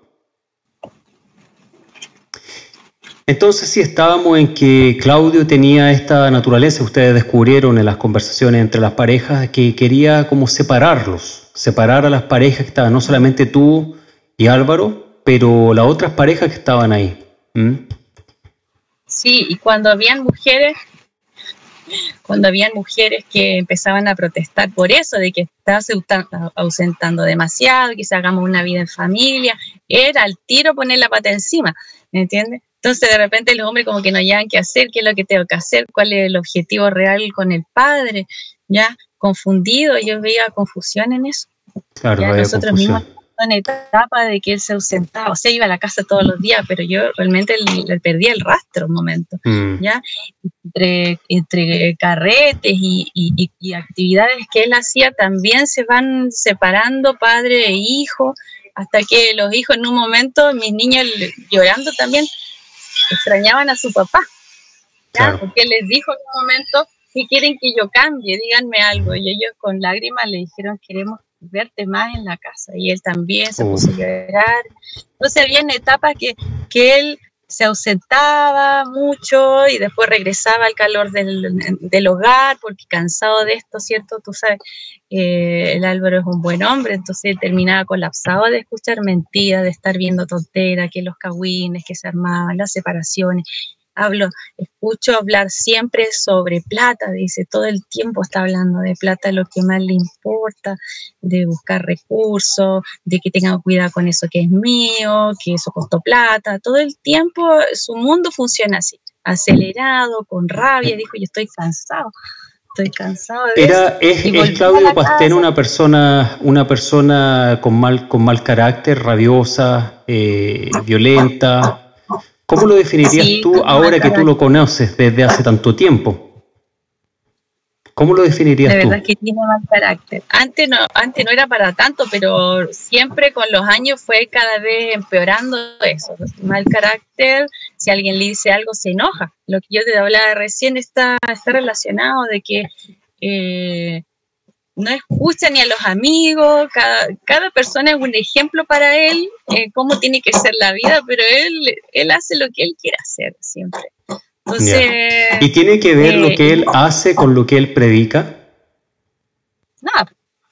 Speaker 1: Entonces sí, estábamos en que Claudio tenía esta naturaleza, ustedes descubrieron en las conversaciones entre las parejas, que quería como separar a las parejas que estaban, no solamente tú y Álvaro, pero las otras parejas que estaban ahí.
Speaker 2: Sí, y cuando habían mujeres que empezaban a protestar por eso, de que estabas ausentando demasiado, que se hagamos una vida en familia, era al tiro poner la pata encima, ¿me entiendes? Entonces de repente los hombres como que no hallaban qué hacer, qué es lo que tengo que hacer, cuál es el objetivo real con el padre, ya confundido, yo veía confusión en eso.
Speaker 1: Claro,
Speaker 2: ya nosotros mismos en etapa de que él se ausentaba, o sea, iba a la casa todos los días, pero yo realmente le perdía el rastro un momento, ¿ya? Entre carretes y actividades que él hacía, también se van separando padre e hijo, hasta que los hijos en un momento, mis niños llorando también, extrañaban a su papá, ¿ya? Claro. Porque les dijo en un momento, si quieren que yo cambie, díganme algo, y ellos con lágrimas le dijeron, queremos verte más en la casa, y él también se puso a llorar. Entonces había etapas que él se ausentaba mucho y después regresaba al calor del hogar porque cansado de esto, ¿cierto? Tú sabes, el Álvaro es un buen hombre, entonces terminaba colapsado de escuchar mentiras, de estar viendo tonteras, que los cagüines que se armaban, las separaciones. Escucho hablar siempre sobre plata, dice, todo el tiempo está hablando de plata, lo que más le importa, de buscar recursos, de que tengan cuidado con eso que es mío, que eso costó plata, todo el tiempo su mundo funciona así, acelerado, con rabia, dijo, yo estoy cansado de eso.
Speaker 1: ¿Es Claudio Pastén una persona con mal carácter, rabiosa, violenta? ¿Cómo lo definirías tú ahora que tú lo conoces desde hace tanto tiempo? ¿Cómo lo definirías tú?
Speaker 2: De verdad que tiene mal carácter. Antes no era para tanto, pero siempre con los años fue cada vez empeorando eso. Mal carácter, si alguien le dice algo se enoja. Lo que yo te hablaba recién está relacionado de que no escucha ni a los amigos, cada persona es un ejemplo para él, cómo tiene que ser la vida, pero él hace lo que él quiere hacer siempre. Entonces,
Speaker 1: yeah. ¿Y tiene que ver lo que él hace con lo que él predica?
Speaker 2: Nada.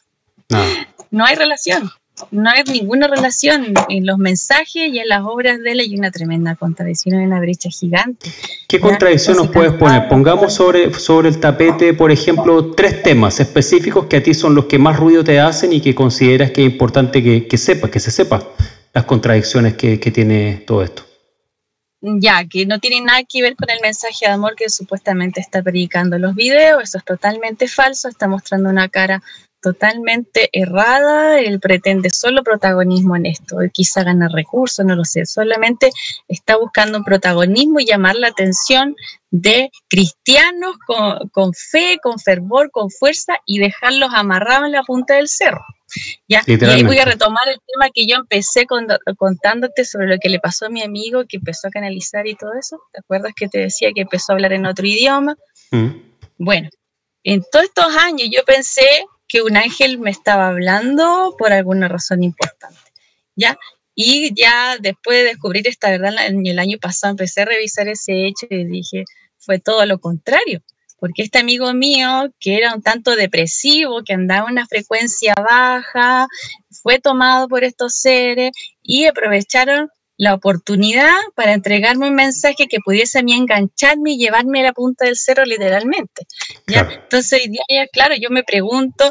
Speaker 2: No hay relación. No hay ninguna relación en los mensajes y en las obras de él. Hay una tremenda contradicción, una brecha gigante.
Speaker 1: ¿Qué contradicción nos puedes poner? Pongamos sobre el tapete, por ejemplo, 3 temas específicos que a ti son los que más ruido te hacen y que consideras que es importante que se sepa las contradicciones que tiene todo esto.
Speaker 2: Ya, que no tiene nada que ver con el mensaje de amor que supuestamente está predicando los videos. Eso es totalmente falso, está mostrando una cara totalmente errada. Él pretende solo protagonismo en esto, él quizá gana recursos, no lo sé, solamente está buscando un protagonismo y llamar la atención de cristianos con fe, con fervor, con fuerza y dejarlos amarrados en la punta del cerro. ¿Ya? Y ahí voy a retomar el tema que yo empecé contándote sobre lo que le pasó a mi amigo que empezó a canalizar y todo eso. ¿Te acuerdas que te decía que empezó a hablar en otro idioma? Bueno, en todos estos años yo pensé que un ángel me estaba hablando por alguna razón importante, ¿ya? Y ya después de descubrir esta verdad el año pasado empecé a revisar ese hecho y dije, fue todo lo contrario. Porque este amigo mío, que era un tanto depresivo, que andaba en una frecuencia baja, fue tomado por estos seres y aprovecharon la oportunidad para entregarme un mensaje que pudiese a mí engancharme y llevarme a la punta del cerro literalmente. ¿Ya? Claro. Entonces, hoy día, claro, yo me pregunto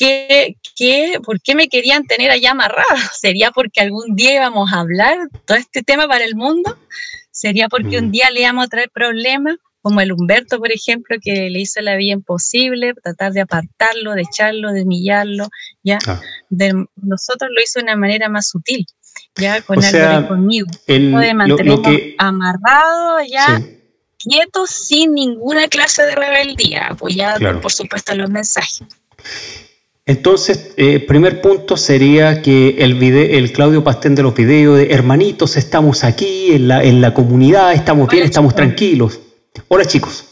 Speaker 2: ¿por qué me querían tener allá amarrada? ¿Sería porque algún día íbamos a hablar todo este tema para el mundo? ¿Sería porque un día le íbamos a traer problemas? Como el Humberto, por ejemplo, que le hizo la vida imposible, tratar de apartarlo, de echarlo, de humillarlo, ¿ya? Nosotros lo hizo de una manera más sutil, ¿ya? Con Álvaro y conmigo. De mantenernos amarrados, ya, sí, quietos, sin ninguna clase de rebeldía, apoyado, por supuesto, en los mensajes.
Speaker 1: Entonces, primer punto sería que el Claudio Pastén de los videos, de hermanitos, estamos aquí en la comunidad, estamos bien, estamos tranquilos. Hola chicos,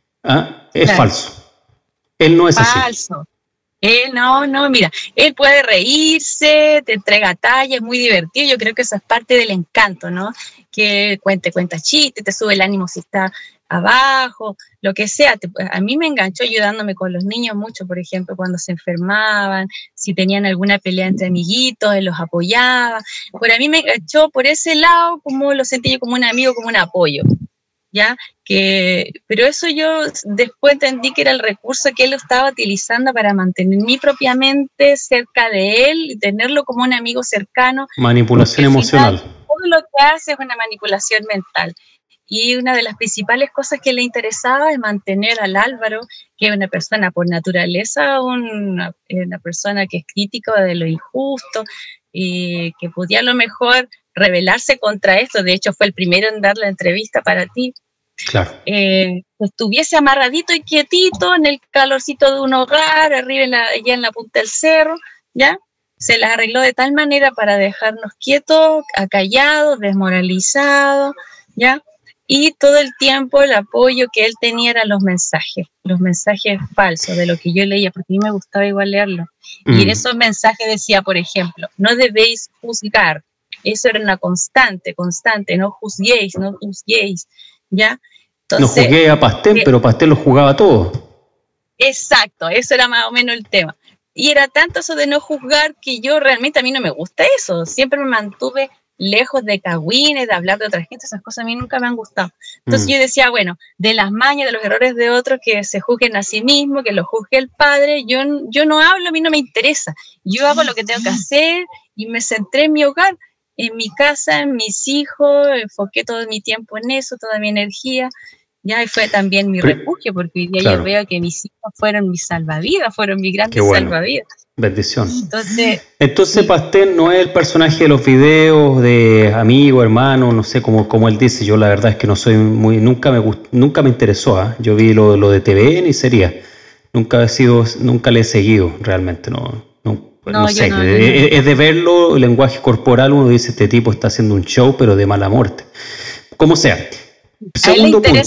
Speaker 1: es falso. Él no es así.
Speaker 2: Falso. Él no, mira, él puede reírse, te entrega talla, es muy divertido. Yo creo que eso es parte del encanto, ¿no? Que cuenta chistes, te sube el ánimo si está abajo, lo que sea. A mí me enganchó ayudándome con los niños mucho, por ejemplo, cuando se enfermaban, si tenían alguna pelea entre amiguitos, él los apoyaba. Por a mí me enganchó por ese lado, como lo sentí yo como un amigo, como un apoyo. ¿Ya? Pero eso yo después entendí que era el recurso que él estaba utilizando para mantenerme propiamente cerca de él y tenerlo como un amigo cercano.
Speaker 1: Manipulación emocional.
Speaker 2: Todo lo que hace es una manipulación mental. Y una de las principales cosas que le interesaba es mantener al Álvaro, que es una persona por naturaleza, una persona que es crítica de lo injusto, y que podía a lo mejor rebelarse contra esto. De hecho, fue el primero en dar la entrevista para ti.
Speaker 1: Claro.
Speaker 2: Estuviese amarradito y quietito en el calorcito de un hogar, arriba allá en la punta del cerro, ¿ya? Se las arregló de tal manera para dejarnos quietos, acallados, desmoralizados, ¿ya? Y todo el tiempo el apoyo que él tenía eran los mensajes falsos de lo que yo leía, porque a mí me gustaba igual leerlo. Y en esos mensajes decía, por ejemplo, no debéis juzgar, Eso era una constante, no juzguéis, ¿ya?
Speaker 1: No jugué a Pastén, pero Pastén lo jugaba todo.
Speaker 2: Exacto, eso era más o menos el tema. Y era tanto eso de no juzgar que yo realmente, a mí no me gusta eso. Siempre me mantuve lejos de cagüines, de hablar de otra gente, esas cosas a mí nunca me han gustado. Entonces yo decía, bueno, de las mañas, de los errores de otros, que se juzguen a sí mismos, que lo juzgue el padre, yo no hablo, a mí no me interesa. Yo hago lo que tengo que hacer y me centré en mi hogar, en mi casa, en mis hijos, enfoqué todo mi tiempo en eso, toda mi energía. Ya, y fue también mi refugio, porque hoy día yo veo que mis hijos fueron mis salvavidas, fueron mis grandes salvavidas.
Speaker 1: Bendición. Entonces Pastén no es el personaje de los videos de amigo, hermano, no sé, como él dice. Yo la verdad es que no soy nunca me interesó. ¿Eh? Yo vi lo de TVN y sería. Nunca le he seguido realmente, no sé. Es de verlo, el lenguaje corporal, uno dice, este tipo está haciendo un show, pero de mala muerte. Como sea. Segundo punto.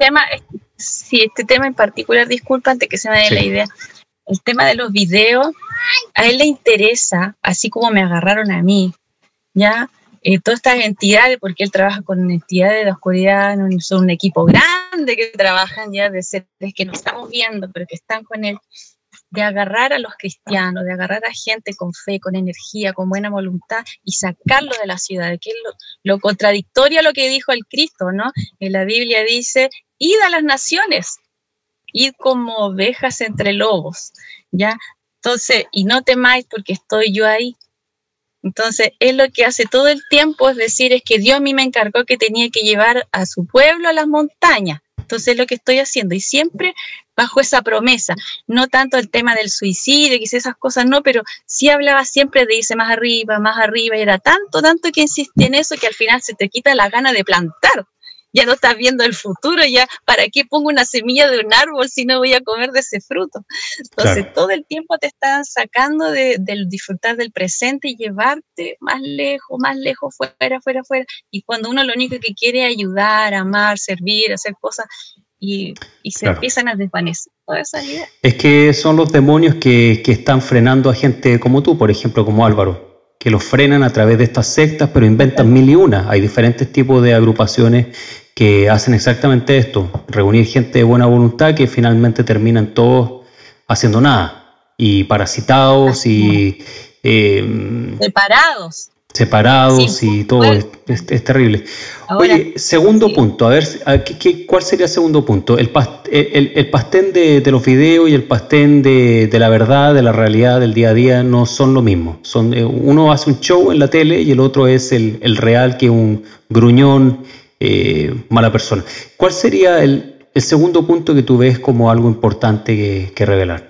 Speaker 2: Este tema en particular, disculpa, antes que se me dé la idea. El tema de los videos, a él le interesa, así como me agarraron a mí, ¿ya? Todas estas entidades, porque él trabaja con entidades de la oscuridad, son un equipo grande que trabajan ya de seres que no estamos viendo, pero que están con él, de agarrar a los cristianos, de agarrar a gente con fe, con energía, con buena voluntad y sacarlo de la ciudad, que es lo contradictorio a lo que dijo el Cristo, ¿no? En la Biblia dice, id a las naciones, id como ovejas entre lobos, ¿ya? Entonces, y no temáis porque estoy yo ahí. Entonces, él lo que hace todo el tiempo es decir, es que Dios a mí me encargó que tenía que llevar a su pueblo a las montañas. Entonces, es lo que estoy haciendo y siempre bajo esa promesa. No tanto el tema del suicidio, quizás esas cosas no, pero sí hablaba siempre de irse más arriba, y era tanto que insistí en eso que al final se te quita la gana de plantar. Ya no estás viendo el futuro, ya ¿para qué pongo una semilla de un árbol si no voy a comer de ese fruto? Entonces, todo el tiempo te están sacando del disfrutar del presente y llevarte más lejos, fuera. Y cuando uno lo único que quiere es ayudar, amar, servir, hacer cosas, y se empiezan a desvanecer todas esas ideas.
Speaker 1: Es que son los demonios que están frenando a gente como tú, por ejemplo, como Álvaro, que los frenan a través de estas sectas, pero inventan mil y una. Hay diferentes tipos de agrupaciones que hacen exactamente esto, reunir gente de buena voluntad que finalmente terminan todos haciendo nada, y parasitados y separados sí, y todo, es terrible. Ahora, oye, segundo punto, a ver, ¿cuál sería el segundo punto? El Pastén de los videos y el Pastén de la verdad, de la realidad, del día a día, no son lo mismo. Uno hace un show en la tele y el otro es el real, que es un gruñón, mala persona. ¿Cuál sería el segundo punto que tú ves como algo importante que revelar?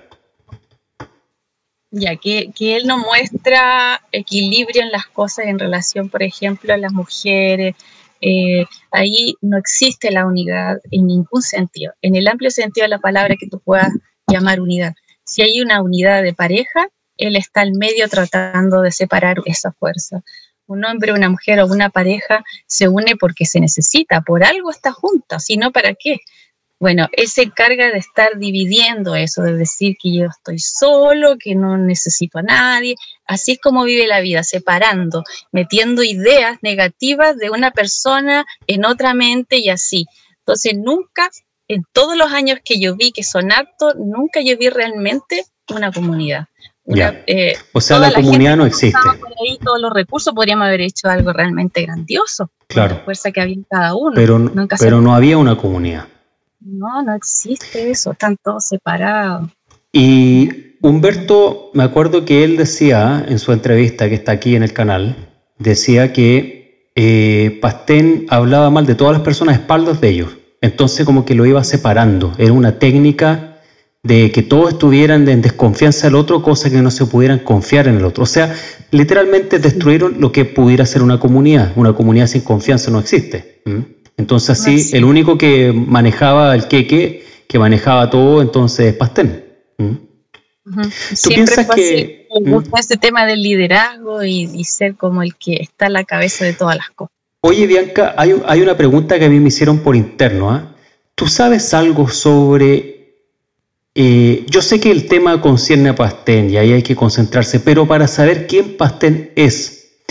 Speaker 2: Ya, que él no muestra equilibrio en las cosas en relación, por ejemplo, a las mujeres. Ahí no existe la unidad en ningún sentido, en el amplio sentido de la palabra que tú puedas llamar unidad. Si hay una unidad de pareja, él está al medio tratando de separar esa fuerza. Un hombre, una mujer o una pareja se une porque se necesita, por algo está junta, si no, ¿para qué? Bueno, él se encarga de estar dividiendo eso, de decir que yo estoy solo, que no necesito a nadie. Así es como vive la vida, separando, metiendo ideas negativas de una persona en otra mente y así. Entonces nunca, en todos los años que yo vi, que son hartos, nunca yo vi realmente una comunidad.
Speaker 1: O sea, la comunidad no existe.
Speaker 2: Por ahí todos los recursos, podríamos haber hecho algo realmente grandioso.
Speaker 1: Claro.
Speaker 2: La fuerza que había en cada uno.
Speaker 1: Pero no había una comunidad.
Speaker 2: No existe eso, están todos separados.
Speaker 1: Y Humberto, me acuerdo que él decía en su entrevista, que está aquí en el canal, decía que Pastén hablaba mal de todas las personas a espaldas de ellos. Entonces como que lo iba separando. Era una técnica de que todos estuvieran en desconfianza del otro, cosa que no se pudieran confiar en el otro. O sea, literalmente destruyeron lo que pudiera ser una comunidad. Una comunidad sin confianza no existe. Entonces así, el único que manejaba el que manejaba todo, entonces es Pastén.
Speaker 2: ¿Tú piensas que me gusta ese tema del liderazgo y ser como el que está a la cabeza de todas las cosas?
Speaker 1: Oye, Bianca, hay una pregunta que a mí me hicieron por interno. ¿Eh? ¿Tú sabes algo sobre... yo sé que el tema concierne a Pastén y ahí hay que concentrarse, pero para saber quién Pastén es,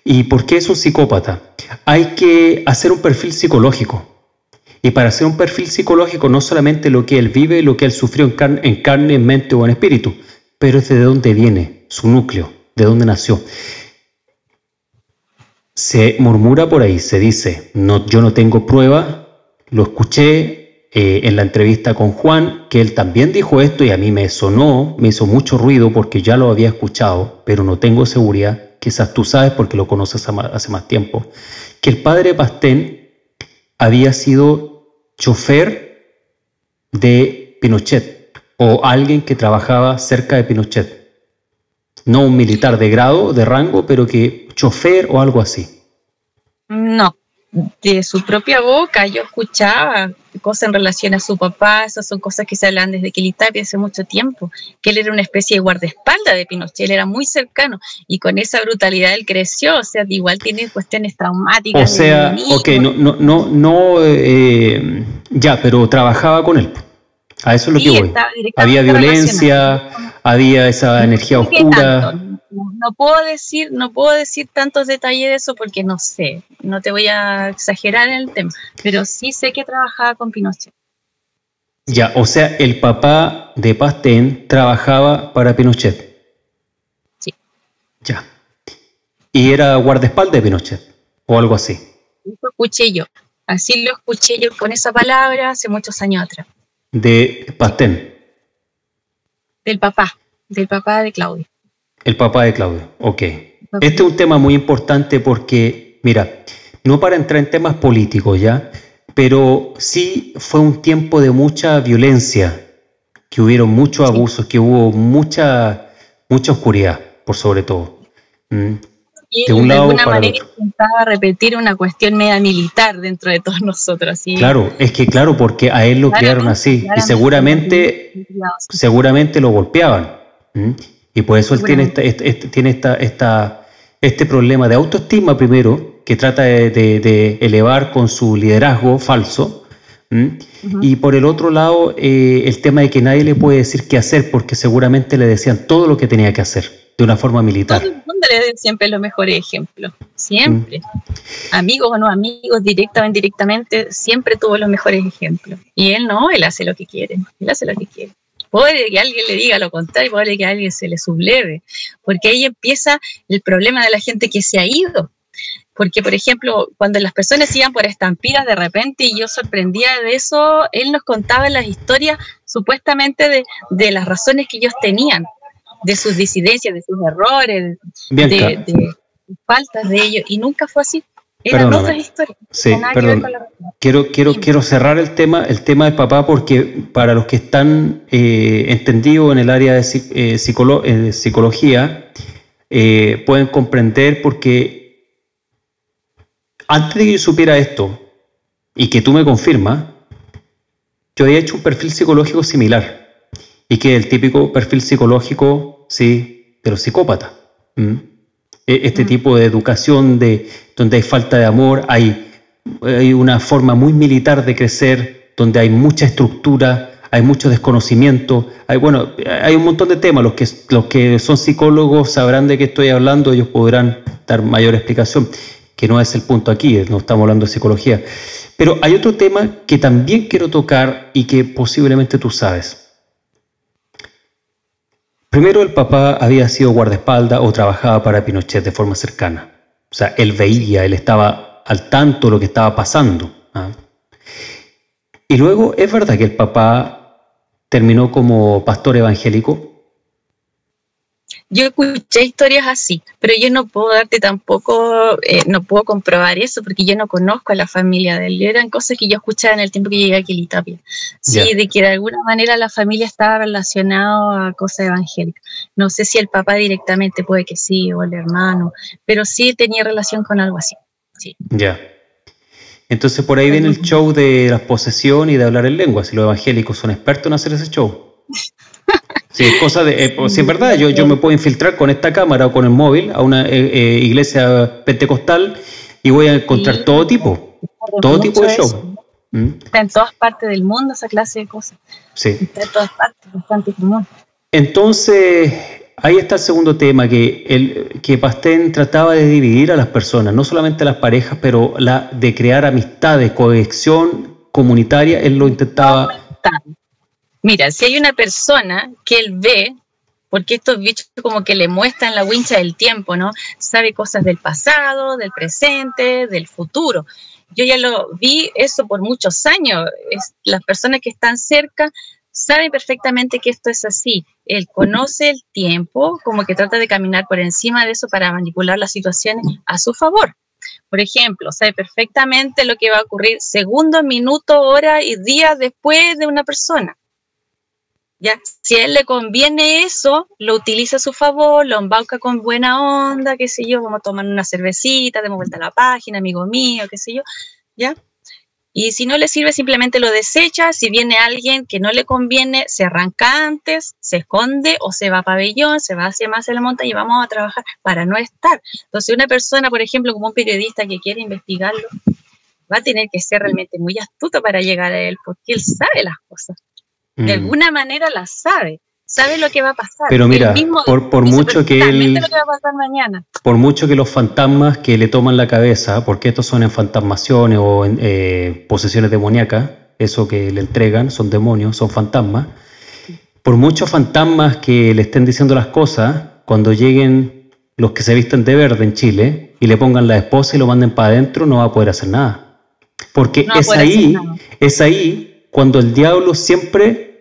Speaker 1: ¿Y por qué es un psicópata? Hay que hacer un perfil psicológico. Y para hacer un perfil psicológico no solamente lo que él vive, lo que él sufrió en carne, en mente o en espíritu, pero es de dónde viene, su núcleo, de dónde nació. Se murmura por ahí, se dice, no, yo no tengo prueba, lo escuché en la entrevista con Juan, que él también dijo esto y a mí me sonó, me hizo mucho ruido porque ya lo había escuchado, pero no tengo seguridad, quizás tú sabes porque lo conoces hace más tiempo, que el padre Pastén había sido chofer de Pinochet o alguien que trabajaba cerca de Pinochet. No un militar de grado, de rango, pero que chofer o algo así.
Speaker 2: No, de su propia boca yo escuchaba cosas en relación a su papá, esas son cosas que se hablan desde Kelly Tapia hace mucho tiempo, que él era una especie de guardaespaldas de Pinochet, él era muy cercano y con esa brutalidad él creció, o sea, igual tiene cuestiones traumáticas.
Speaker 1: O sea, ok, ya, pero trabajaba con él. A eso es lo
Speaker 2: sí,
Speaker 1: que voy. Había violencia, había esa energía oscura.
Speaker 2: No puedo decir tantos detalles de eso porque no sé, no te voy a exagerar en el tema, pero sí sé que trabajaba con Pinochet.
Speaker 1: Ya, o sea, el papá de Pastén trabajaba para Pinochet.
Speaker 2: Sí.
Speaker 1: Ya. Y era guardaespaldas de Pinochet, o algo así.
Speaker 2: Eso escuché yo. Así lo escuché yo con esa palabra hace muchos años atrás.
Speaker 1: De Pastén.
Speaker 2: Del papá de Claudio.
Speaker 1: El papá de Claudio, ok. Este es un tema muy importante porque, mira, no para entrar en temas políticos ya, pero sí fue un tiempo de mucha violencia, que hubieron muchos abusos, que hubo mucha oscuridad, por sobre todo.
Speaker 2: Y
Speaker 1: de un
Speaker 2: de
Speaker 1: lado
Speaker 2: alguna
Speaker 1: para el
Speaker 2: manera
Speaker 1: otro.
Speaker 2: intentaba repetir una cuestión media militar dentro de todos nosotros. ¿Sí?
Speaker 1: Claro, es que claro, porque a él lo criaron así y seguramente lo golpeaban. Y por eso él tiene este problema de autoestima primero, que trata de elevar con su liderazgo falso. Y por el otro lado, el tema de que nadie le puede decir qué hacer, porque seguramente le decían todo lo que tenía que hacer, de una forma militar.
Speaker 2: Todo el mundo le da siempre los mejores ejemplos, siempre. Amigos o no amigos, directa o indirectamente, siempre tuvo los mejores ejemplos. Y él no, él hace lo que quiere, Puede que alguien le diga lo contrario, puede que a alguien se le subleve, porque ahí empieza el problema de la gente que se ha ido. Porque, por ejemplo, cuando las personas iban por estampidas de repente y yo sorprendía de eso, él nos contaba las historias supuestamente de las razones que ellos tenían, de sus disidencias, de sus errores, de faltas de ellos, y nunca fue así. Eran otras historias.
Speaker 1: Sí, perdón. Quiero cerrar el tema del papá porque para los que están entendidos en el área de psicología pueden comprender, porque antes de que yo supiera esto y que tú me confirmas, yo había hecho un perfil psicológico similar y que es el típico perfil psicológico, sí, de los psicópatas. Este tipo de educación donde hay falta de amor, hay una forma muy militar de crecer, donde hay mucha estructura, hay mucho desconocimiento, hay un montón de temas. Los que son psicólogos sabrán de qué estoy hablando, ellos podrán dar mayor explicación, que no es el punto aquí, no estamos hablando de psicología. Pero hay otro tema que también quiero tocar y que posiblemente tú sabes. Primero, el papá había sido guardaespaldas o trabajaba para Pinochet de forma cercana. O sea, él veía, él estaba al tanto de lo que estaba pasando. Y luego, ¿es verdad que el papá terminó como pastor evangélico?
Speaker 2: Yo escuché historias así, pero yo no puedo darte tampoco, no puedo comprobar eso porque yo no conozco a la familia de él. Eran cosas que yo escuchaba en el tiempo que llegué a Kelly Tapia. Sí, de que de alguna manera la familia estaba relacionada a cosas evangélicas. No sé si el papá directamente, puede que sí, o el hermano, pero sí tenía relación con algo así. Sí.
Speaker 1: Ya. Entonces por ahí viene el show de las posesiones y de hablar en lengua. Si los evangélicos son expertos en hacer ese show. Sí, es cosa de. Si es verdad, yo me puedo infiltrar con esta cámara o con el móvil a una iglesia pentecostal y voy a encontrar todo tipo de show.
Speaker 2: Está en todas partes del mundo esa clase de cosas.
Speaker 1: Sí.
Speaker 2: Está en todas partes, bastante común.
Speaker 1: Entonces, ahí está el segundo tema, que Pastén trataba de dividir a las personas, no solamente a las parejas, pero de crear amistades, cohesión comunitaria, él lo intentaba.
Speaker 2: Mira, si hay una persona que él ve, porque estos bichos como que le muestran la wincha del tiempo, ¿no? Sabe cosas del pasado, del presente, del futuro. Yo ya lo vi eso por muchos años. Las personas que están cerca saben perfectamente que esto es así. Él conoce el tiempo, como que trata de caminar por encima de eso para manipular las situaciones a su favor. Por ejemplo, sabe perfectamente lo que va a ocurrir segundos, minutos, horas y días después de una persona. ¿Ya? Si a él le conviene eso, lo utiliza a su favor, lo embauca con buena onda, qué sé yo, vamos a tomar una cervecita, demos vuelta a la página, amigo mío, qué sé yo, ¿ya? Y si no le sirve, simplemente lo desecha. Si viene alguien que no le conviene, se arranca antes, se esconde o se va a pabellón, se va hacia más en la montaña y vamos a trabajar para no estar. Entonces, una persona, por ejemplo, como un periodista que quiere investigarlo, va a tener que ser realmente muy astuto para llegar a él, porque él sabe las cosas. De alguna manera las sabe lo que va a pasar.
Speaker 1: Pero mira, por mucho que él,
Speaker 2: lo que va a pasar mañana.
Speaker 1: Por mucho que los fantasmas que le toman la cabeza, porque estos son enfantasmaciones o posesiones demoníacas, eso que le entregan, son demonios, son fantasmas. Por muchos fantasmas que le estén diciendo las cosas, cuando lleguen los que se visten de verde en Chile y le pongan la esposa y lo manden para adentro, no va a poder hacer nada. Porque no es ahí cuando el diablo siempre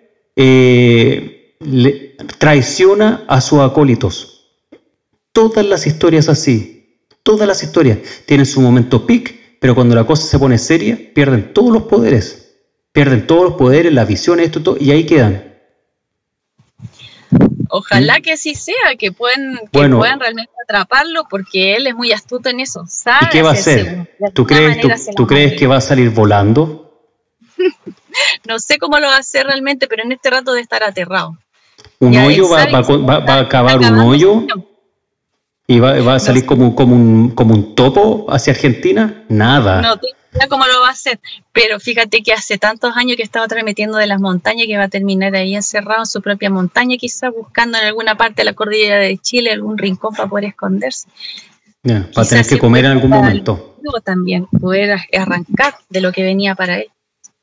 Speaker 1: traiciona a sus acólitos. Todas las historias así, todas las historias tienen su momento peak, pero cuando la cosa se pone seria, pierden todos los poderes, las visiones, esto, todo, y ahí quedan.
Speaker 2: Ojalá que así sea, que puedan realmente atraparlo, porque él es muy astuto en eso.
Speaker 1: ¿Y qué va a hacer? ¿Tú crees que va a salir volando?
Speaker 2: No sé cómo lo va a hacer realmente, pero en este rato de estar aterrado.
Speaker 1: Un hoyo va a cavar un hoyo y va a salir como un topo hacia Argentina. Nada.
Speaker 2: No tengo idea cómo lo va a hacer, pero fíjate que hace tantos años que estaba transmitiendo de las montañas que va a terminar ahí encerrado en su propia montaña, quizás buscando en alguna parte de la cordillera de Chile algún rincón para poder esconderse.
Speaker 1: Para tener que comer en algún momento.
Speaker 2: También poder arrancar de lo que venía para él.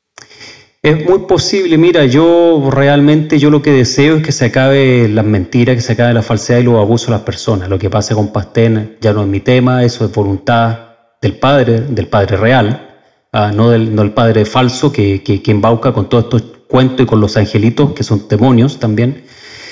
Speaker 1: Es muy posible. Mira, yo lo que deseo es que se acabe las mentiras, que se acabe la falsedad y los abusos de las personas. Lo que pasa con Pastén ya no es mi tema, eso es voluntad del padre real, no del padre falso que embauca con todos estos cuentos y con los angelitos que son demonios también.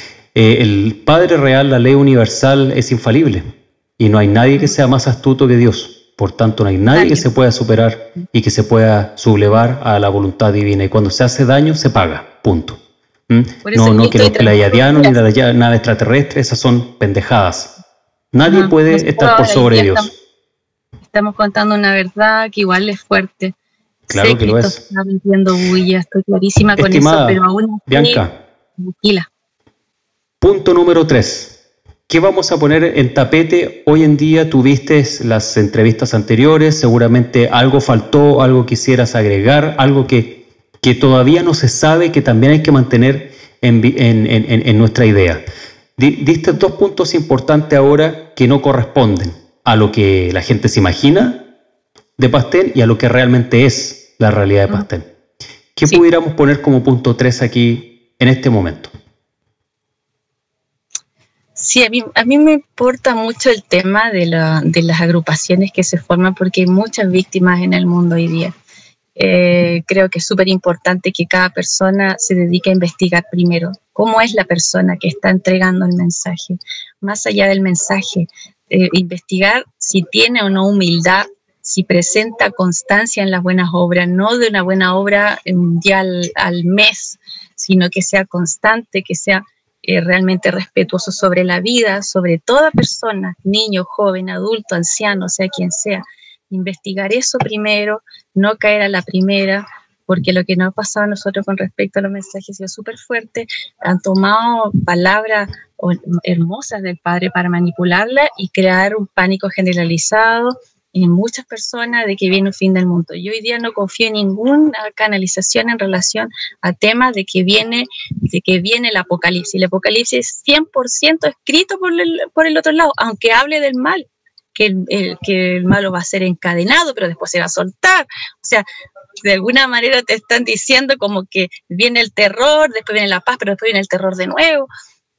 Speaker 1: El padre real, la ley universal es infalible y no hay nadie que sea más astuto que Dios. Por tanto, no hay nadie que se pueda superar y que se pueda sublevar a la voluntad divina. Y cuando se hace daño, se paga. Punto. No que los pleiadianos ni la nave extraterrestre, esas son pendejadas. Nadie puede estar por sobre Dios.
Speaker 2: Estamos contando una verdad que igual es fuerte.
Speaker 1: Claro que lo es.
Speaker 2: Está metiendo bulla, estoy clarísima con
Speaker 1: eso,
Speaker 2: pero aún
Speaker 1: Bianca,
Speaker 2: tranquila.
Speaker 1: Punto número 3. ¿Qué vamos a poner en tapete? Hoy en día tuviste las entrevistas anteriores, seguramente algo faltó, algo quisieras agregar, algo que todavía no se sabe, que también hay que mantener en nuestra idea. Diste 2 puntos importantes ahora que no corresponden a lo que la gente se imagina de Pastén y a lo que realmente es la realidad de Pastén. ¿Qué pudiéramos poner como punto 3 aquí en este momento?
Speaker 2: Sí, a mí me importa mucho el tema de las agrupaciones que se forman porque hay muchas víctimas en el mundo hoy día. Creo que es súper importante que cada persona se dedique a investigar primero cómo es la persona que está entregando el mensaje. Más allá del mensaje, investigar si tiene o no humildad, si presenta constancia en las buenas obras, no de una buena obra un día al mes, sino que sea constante, que sea realmente respetuoso sobre la vida, sobre toda persona, niño, joven, adulto, anciano, sea quien sea. Investigar eso primero, no caer a la primera, porque lo que nos ha pasado a nosotros con respecto a los mensajes ha sido súper fuerte. Han tomado palabras hermosas del Padre para manipularla y crear un pánico generalizado en muchas personas de que viene un fin del mundo. Yo hoy día no confío en ninguna canalización en relación a temas de que viene el apocalipsis. El apocalipsis es 100% escrito por el otro lado, aunque hable del mal, que el malo va a ser encadenado, pero después se va a soltar. O sea, de alguna manera te están diciendo como que viene el terror, después viene la paz, pero después viene el terror de nuevo.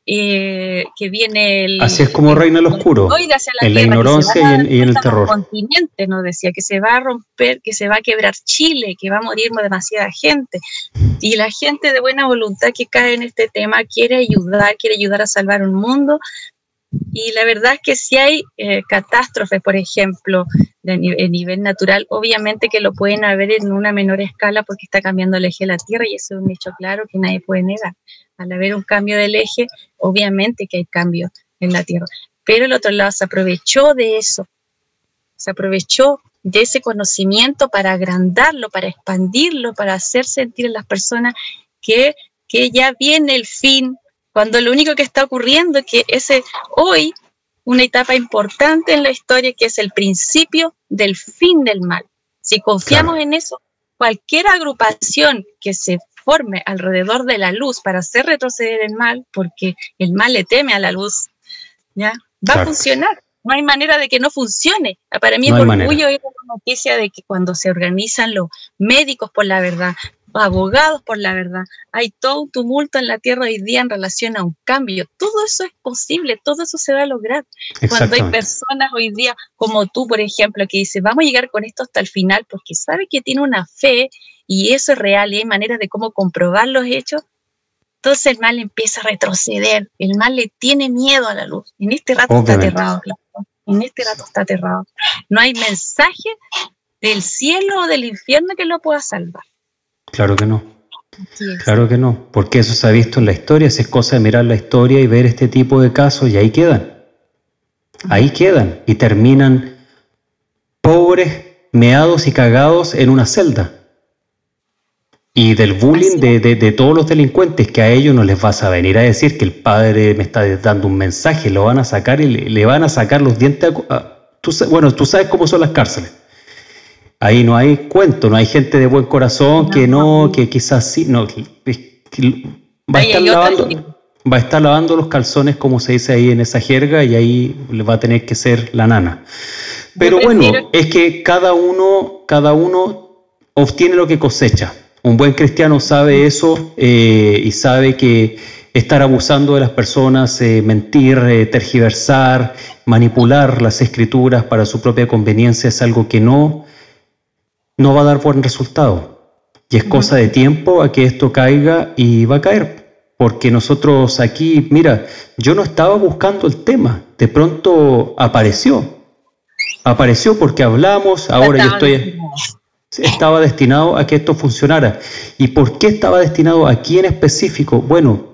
Speaker 2: Que viene
Speaker 1: así es como reina el oscuro, en la ignorancia y en el terror.
Speaker 2: Continente, nos decía que se va a romper, que se va a quebrar Chile, que va a morir demasiada gente. Y la gente de buena voluntad que cae en este tema quiere ayudar a salvar un mundo. Y la verdad es que si hay catástrofes, por ejemplo, a nivel natural, obviamente que lo pueden haber en una menor escala porque está cambiando el eje de la Tierra y eso es un hecho claro que nadie puede negar. Al haber un cambio del eje, obviamente que hay cambios en la Tierra. Pero el otro lado se aprovechó de eso, se aprovechó de ese conocimiento para agrandarlo, para expandirlo, para hacer sentir en las personas que ya viene el fin, cuando lo único que está ocurriendo es que hoy una etapa importante en la historia que es el principio del fin del mal. Si confiamos en eso, cualquier agrupación que se forme alrededor de la luz para hacer retroceder el mal, porque el mal le teme a la luz, ¿ya? Va a funcionar. No hay manera de que no funcione. Para mí es orgullo oír la noticia de que cuando se organizan los médicos por la verdad, abogados por la verdad, hay todo un tumulto en la Tierra hoy día en relación a un cambio. Todo eso es posible, todo eso se va a lograr. Cuando hay personas hoy día como tú, por ejemplo, que dice vamos a llegar con esto hasta el final porque sabe que tiene una fe y eso es real y hay maneras de cómo comprobar los hechos, entonces el mal empieza a retroceder. El mal le tiene miedo a la luz. En este rato está aterrado, claro. En este rato está aterrado. No hay mensaje del cielo o del infierno que lo pueda salvar.
Speaker 1: Claro que no. Claro que no, porque eso se ha visto en la historia, es cosa de mirar la historia y ver este tipo de casos y ahí quedan. Ahí quedan y terminan pobres, meados y cagados en una celda. Y del bullying de todos los delincuentes, que a ellos no les vas a venir a decir que el padre me está dando un mensaje, lo van a sacar y le van a sacar los dientes tú sabes cómo son las cárceles. Ahí no hay cuento, no hay gente de buen corazón que quizás sí, no, va a estar lavando los calzones, como se dice ahí en esa jerga, y ahí le va a tener que ser la nana. Pero bueno, es que cada uno obtiene lo que cosecha. Un buen cristiano sabe eso y sabe que estar abusando de las personas, mentir, tergiversar, manipular las escrituras para su propia conveniencia es algo que no va a dar buen resultado. Y es cosa de tiempo a que esto caiga y va a caer. Porque nosotros aquí, mira, yo no estaba buscando el tema. De pronto apareció. Apareció porque hablamos, ahora estaba destinado a que esto funcionara. ¿Y por qué estaba destinado aquí en específico? Bueno,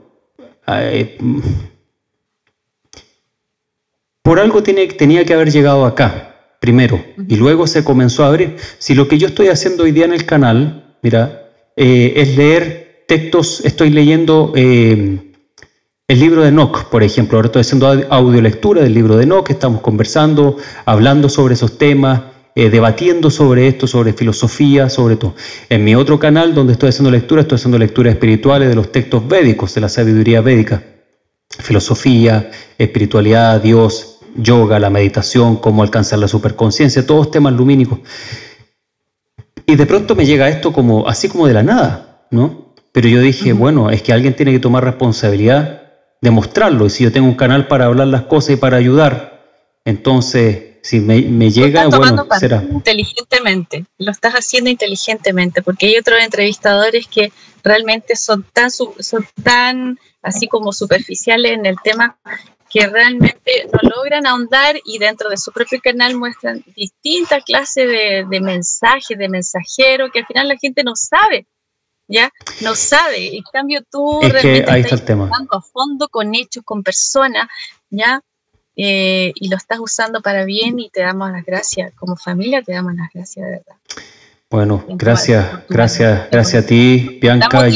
Speaker 1: por algo tenía que haber llegado acá. Primero, y luego se comenzó a abrir. Si lo que yo estoy haciendo hoy día en el canal, mira, es leer textos, estoy leyendo el libro de Enoc, por ejemplo. Ahora estoy haciendo audiolectura del libro de Enoc, estamos conversando, hablando sobre esos temas, debatiendo sobre esto, sobre filosofía, sobre todo. En mi otro canal, donde estoy haciendo lecturas espirituales de los textos védicos, de la sabiduría védica. Filosofía, espiritualidad, Dios, yoga, la meditación, cómo alcanzar la superconciencia, todos temas lumínicos. Y de pronto me llega esto así como de la nada, ¿no? Pero yo dije, bueno, es que alguien tiene que tomar responsabilidad de mostrarlo. Y si yo tengo un canal para hablar las cosas y para ayudar, entonces, si me llega, bueno, será.
Speaker 2: Inteligentemente, lo estás haciendo inteligentemente, porque hay otros entrevistadores que realmente son tan así como superficiales en el tema que realmente no logran ahondar y dentro de su propio canal muestran distintas clases de mensajes, de mensajeros, que al final la gente no sabe, ¿ya? No sabe. En cambio tú realmente
Speaker 1: ahí estás trabajando
Speaker 2: a fondo con hechos, con personas, ¿ya? Y lo estás usando para bien y te damos las gracias. Como familia te damos las gracias, de verdad.
Speaker 1: Bueno, gracias a ti, Bianca.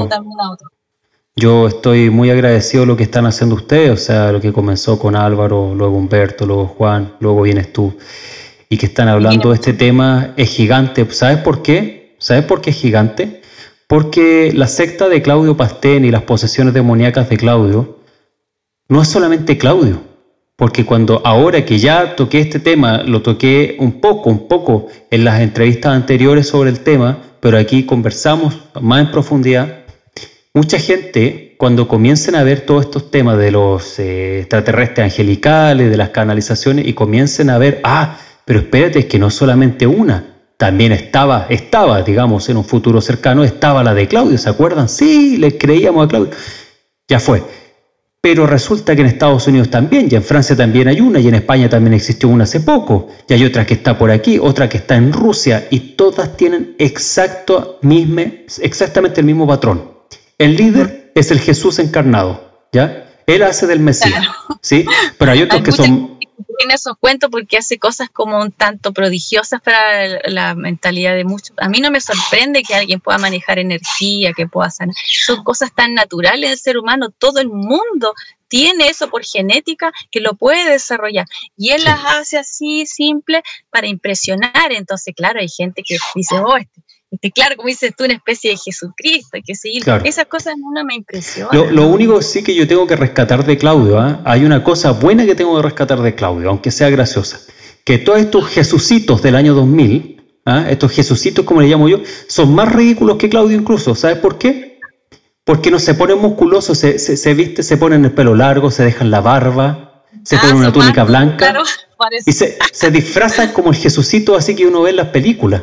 Speaker 1: Yo estoy muy agradecido de lo que están haciendo ustedes, o sea, lo que comenzó con Álvaro, luego Humberto, luego Juan, luego vienes tú. y que están hablando de este tema es gigante. ¿Sabes por qué? ¿Sabes por qué es gigante? Porque la secta de Claudio Pastén y las posesiones demoníacas de Claudio no es solamente Claudio, porque ahora que ya toqué este tema, lo toqué un poco en las entrevistas anteriores sobre el tema, pero aquí conversamos más en profundidad. Mucha gente, cuando comiencen a ver todos estos temas de los extraterrestres angelicales, de las canalizaciones, y comiencen a ver, pero espérate, es que no solamente una, también estaba, digamos, en un futuro cercano, estaba la de Claudio, ¿se acuerdan? Sí, le creíamos a Claudio. Ya fue. Pero resulta que en Estados Unidos también, y en Francia también hay una, y en España también existió una hace poco, y hay otra que está por aquí, otra que está en Rusia, y todas tienen exactamente el mismo patrón. El líder es el Jesús encarnado, ¿ya? Él hace del Mesías, claro. ¿Sí? Pero hay otros que son...
Speaker 2: Tiene esos cuentos porque hace cosas como un tanto prodigiosas para la mentalidad de muchos. A mí no me sorprende que alguien pueda manejar energía, que pueda sanar. Son cosas tan naturales del ser humano. Todo el mundo tiene eso por genética que lo puede desarrollar. Y él las hace así, simple, para impresionar. Entonces, claro, hay gente que dice, claro, como dices tú, una especie de Jesucristo, hay que seguir. Claro. Esas cosas no me impresionan.
Speaker 1: Lo único sí que yo tengo que rescatar de Claudio, hay una cosa buena que tengo que rescatar de Claudio, aunque sea graciosa, que todos estos Jesucitos del año 2000, estos Jesucitos como le llamo yo, son más ridículos que Claudio incluso. ¿Sabes por qué? Porque no se ponen musculosos, se ponen el pelo largo, se dejan la barba, se ponen una túnica blanca, claro, y se disfrazan como el Jesucito así que uno ve en las películas.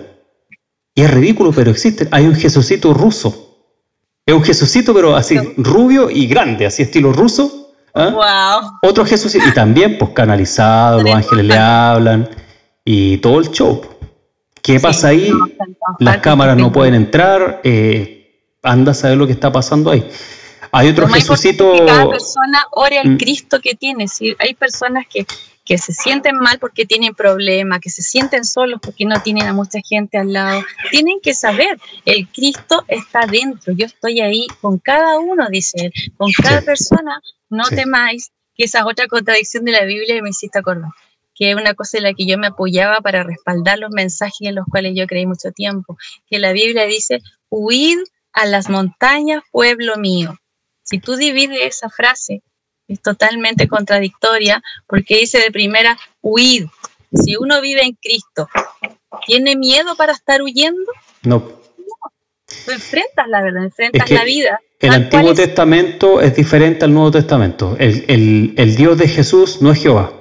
Speaker 1: Y es ridículo, pero existe. Hay un Jesucito ruso. Es un Jesucito, pero así rubio y grande, así estilo ruso.
Speaker 2: Wow.
Speaker 1: Otro Jesucito. Y también, pues, canalizado, los ángeles le hablan. Y todo el show. ¿Qué pasa ahí? Las cámaras no pueden entrar. Anda a saber lo que está pasando ahí. Hay otro Jesucito.
Speaker 2: Que cada persona ore al Cristo que tiene. ¿Sí? Hay personas que se sienten mal porque tienen problemas, que se sienten solos porque no tienen a mucha gente al lado. Tienen que saber, el Cristo está dentro, yo estoy ahí con cada uno, dice él, con cada persona, no temáis, que esa es otra contradicción de la Biblia que me hiciste acordar, que es una cosa en la que yo me apoyaba para respaldar los mensajes en los cuales yo creí mucho tiempo, que la Biblia dice, huid a las montañas, pueblo mío. Si tú divides esa frase, es totalmente contradictoria, porque dice de primera, huid. Si uno vive en Cristo, ¿tiene miedo para estar huyendo?
Speaker 1: No.
Speaker 2: Tú enfrentas la verdad, enfrentas la vida.
Speaker 1: El Antiguo Testamento es diferente al Nuevo Testamento. El Dios de Jesús no es Jehová.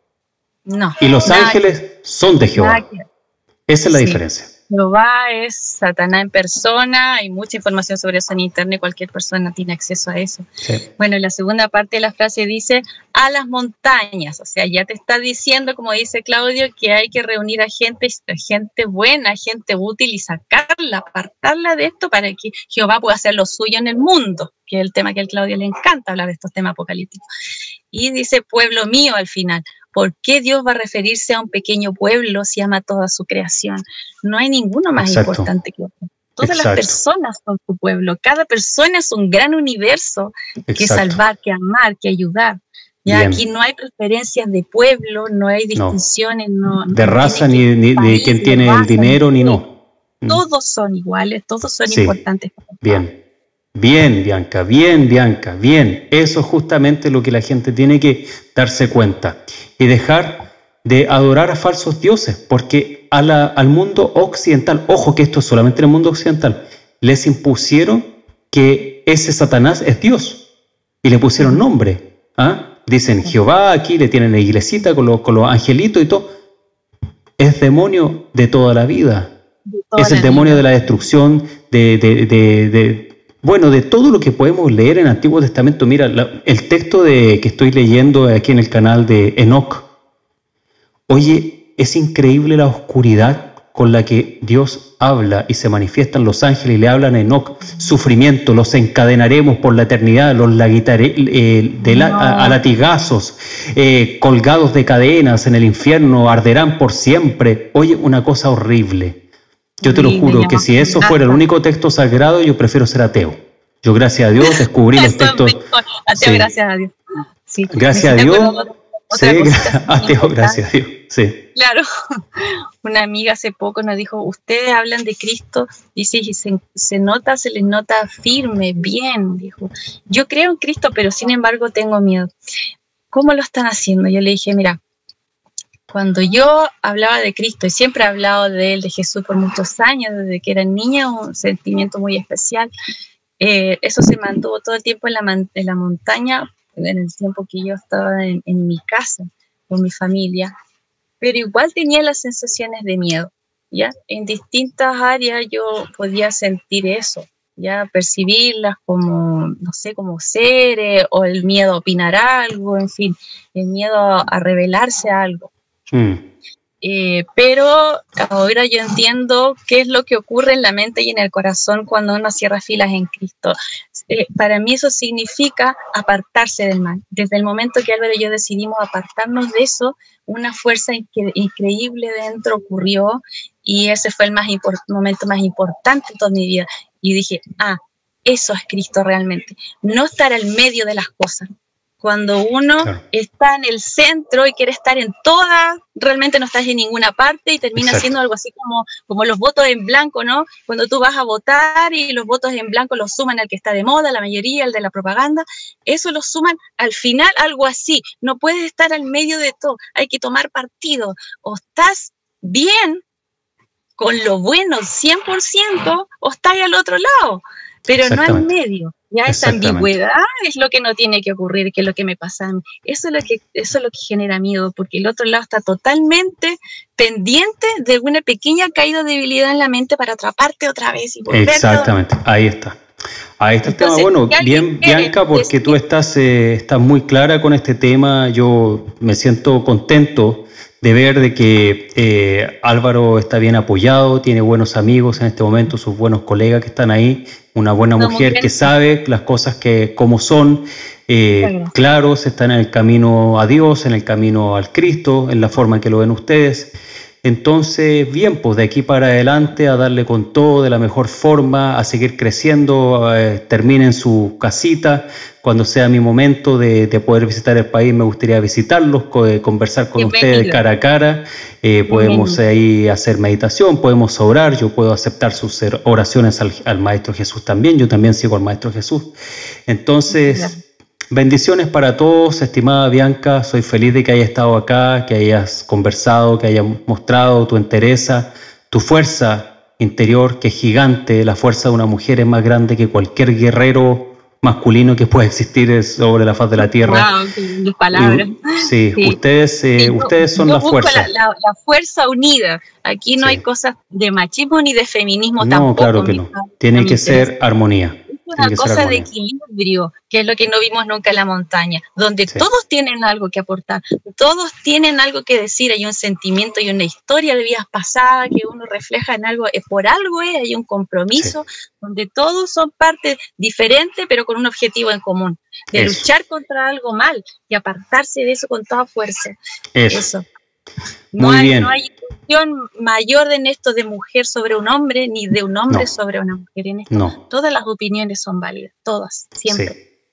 Speaker 2: No.
Speaker 1: Y los ángeles son de Jehová. Esa es la diferencia.
Speaker 2: Jehová es Satanás en persona, hay mucha información sobre eso en internet, cualquier persona tiene acceso a eso. Sí. Bueno, la segunda parte de la frase dice, a las montañas, o sea, ya te está diciendo, como dice Claudio, que hay que reunir a gente buena, gente útil y sacarla, apartarla de esto para que Jehová pueda hacer lo suyo en el mundo, que es el tema que a Claudio le encanta hablar de estos temas apocalípticos. Y dice, pueblo mío al final. ¿Por qué Dios va a referirse a un pequeño pueblo si ama toda su creación? No hay ninguno más importante que otro. Todas las personas son su pueblo. Cada persona es un gran universo que salvar, que amar, que ayudar. Ya aquí no hay preferencias de pueblo, no hay distinciones.
Speaker 1: De raza, ni de quién tiene el dinero, ni no.
Speaker 2: Todos son iguales, todos son importantes.
Speaker 1: Bien, Bianca, bien. Eso es justamente lo que la gente tiene que darse cuenta y dejar de adorar a falsos dioses, porque al mundo occidental, ojo que esto es solamente en el mundo occidental, les impusieron que ese Satanás es Dios y le pusieron nombre. Dicen Jehová, aquí le tienen la iglesita con los angelitos y todo. Es demonio de toda la vida. Es el demonio de la destrucción, de todo lo que podemos leer en el Antiguo Testamento. Mira, el texto que estoy leyendo aquí en el canal de Enoch. Oye, es increíble la oscuridad con la que Dios habla y se manifiestan los ángeles y le hablan a Enoch. Sufrimiento, los encadenaremos por la eternidad, los a latigazos, colgados de cadenas en el infierno, arderán por siempre. Oye, una cosa horrible. Yo te lo juro que si eso fuera el único texto sagrado, yo prefiero ser ateo. Yo, gracias a Dios, descubrí los textos.
Speaker 2: Ateo, gracias a Dios. Sí.
Speaker 1: Gracias a Dios. Ateo, gracias a Dios. Sí.
Speaker 2: Claro, una amiga hace poco nos dijo, ustedes hablan de Cristo y sí, se nota, se les nota firme, bien, dijo. Yo creo en Cristo, pero sin embargo tengo miedo. ¿Cómo lo están haciendo? Yo le dije, mira, cuando yo hablaba de Cristo y siempre he hablado de él, de Jesús por muchos años, desde que era niña, un sentimiento muy especial, eso se mantuvo todo el tiempo en la montaña, en el tiempo que yo estaba en mi casa, con mi familia. Pero igual tenía las sensaciones de miedo, ¿ya? En distintas áreas yo podía sentir eso, ¿ya? Percibirlas como, no sé, como seres, o el miedo a opinar algo, en fin, el miedo a revelarse a algo. Pero ahora yo entiendo qué es lo que ocurre en la mente y en el corazón cuando uno cierra filas en Cristo. Para mí eso significa apartarse del mal. Desde el momento que Álvaro y yo decidimos apartarnos de eso, una fuerza increíble dentro ocurrió y ese fue el momento más importante de toda mi vida. Y dije, eso es Cristo realmente. No estar al medio de las cosas. Cuando uno está en el centro y quiere estar en todas, realmente no estás en ninguna parte y termina siendo algo así como los votos en blanco, ¿no? Cuando tú vas a votar y los votos en blanco los suman al que está de moda, la mayoría, el de la propaganda, eso lo suman al final, algo así. No puedes estar al medio de todo, hay que tomar partido. O estás bien con lo bueno 100% o estás al otro lado, pero no al medio. Ya esa ambigüedad es lo que no tiene que ocurrir, que es lo que me pasa a mí. Eso es lo que genera miedo, porque el otro lado está totalmente pendiente de una pequeña caída de debilidad en la mente para atraparte otra vez. Y
Speaker 1: exactamente, ahí está. Ahí está. Entonces, el tema. Bueno, bien, Bianca, porque tú estás muy clara con este tema. Yo me siento contento de ver de que Álvaro está bien apoyado, tiene buenos amigos en este momento, sus buenos colegas que están ahí, una buena mujer que sabe las cosas como son, claros, están en el camino a Dios, en el camino al Cristo, en la forma en que lo ven ustedes. Entonces, bien, pues de aquí para adelante a darle con todo de la mejor forma, a seguir creciendo, terminen su casita. Cuando sea mi momento de poder visitar el país, me gustaría visitarlos, conversar con ustedes cara a cara. Podemos ahí hacer meditación, podemos orar, yo puedo aceptar sus oraciones al Maestro Jesús también, yo también sigo al Maestro Jesús. Entonces... bendiciones para todos, estimada Bianca. Soy feliz de que hayas estado acá, que hayas conversado, que hayas mostrado tu entereza, tu fuerza interior, que es gigante. La fuerza de una mujer es más grande que cualquier guerrero masculino que pueda existir sobre la faz de la tierra.
Speaker 2: Wow, qué palabras.
Speaker 1: Sí, ustedes son la fuerza.
Speaker 2: La fuerza unida. Aquí no hay cosas de machismo ni de feminismo tampoco.
Speaker 1: No, claro que no. Tiene que ser armonía.
Speaker 2: Una cosa de equilibrio, que es lo que no vimos nunca en la montaña, donde todos tienen algo que aportar, todos tienen algo que decir, hay un sentimiento y una historia de vidas pasadas que uno refleja en algo, por algo hay un compromiso, donde todos son partes diferentes, pero con un objetivo en común, de luchar contra algo mal y apartarse de eso con toda fuerza. Eso. No hay discusión mayor en esto de mujer sobre un hombre, ni de un hombre sobre una mujer. En esto todas las opiniones son válidas, todas, siempre.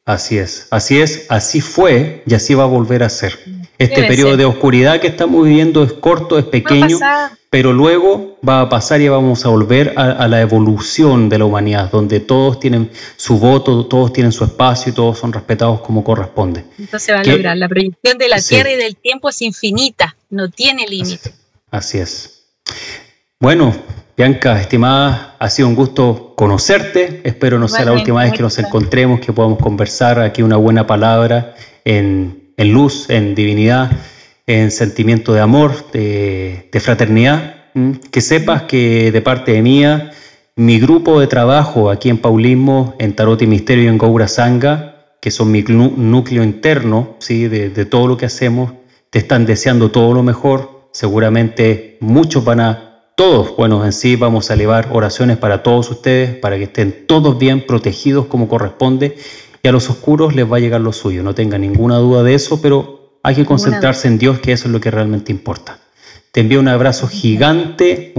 Speaker 1: Sí, así fue y así va a volver a ser. Este periodo de oscuridad que estamos viviendo es corto, es pequeño, pero luego va a pasar y vamos a volver a la evolución de la humanidad, donde todos tienen su voto, todos tienen su espacio y todos son respetados como corresponde.
Speaker 2: Entonces va a lograr. La proyección de la Tierra y del tiempo es infinita, no tiene límite.
Speaker 1: Así es. Bueno, Bianca, estimada, ha sido un gusto conocerte. Espero no sea la última vez que nos encontremos, que podamos conversar aquí una buena palabra en luz, en divinidad, en sentimiento de amor, de fraternidad. Que sepas que de parte de mía, mi grupo de trabajo aquí en Paulismo, en Tarot y Misterio y en Goura Sangha, que son mi núcleo interno, ¿sí? de todo lo que hacemos, te están deseando todo lo mejor. Seguramente muchos en sí vamos a elevar oraciones para todos ustedes, para que estén todos bien protegidos como corresponde, y a los oscuros les va a llegar lo suyo, no tengan ninguna duda de eso, pero hay que concentrarse en Dios, que eso es lo que realmente importa. Te envío un abrazo gigante,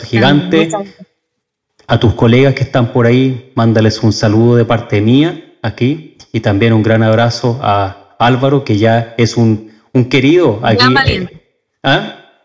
Speaker 1: a tus colegas que están por ahí, mándales un saludo de parte mía aquí, y también un gran abrazo a Álvaro, que ya es un querido aquí.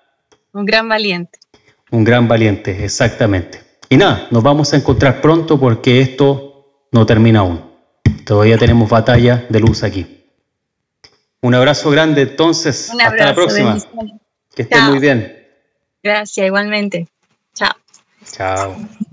Speaker 2: Un gran valiente.
Speaker 1: Un gran valiente, exactamente. Y nada, nos vamos a encontrar pronto porque esto no termina aún. Todavía tenemos batalla de luz aquí. Un abrazo grande entonces.
Speaker 2: Un abrazo,
Speaker 1: hasta la próxima.
Speaker 2: bendiciones.
Speaker 1: Que estén muy bien.
Speaker 2: Gracias, igualmente. Chao.
Speaker 1: Chao.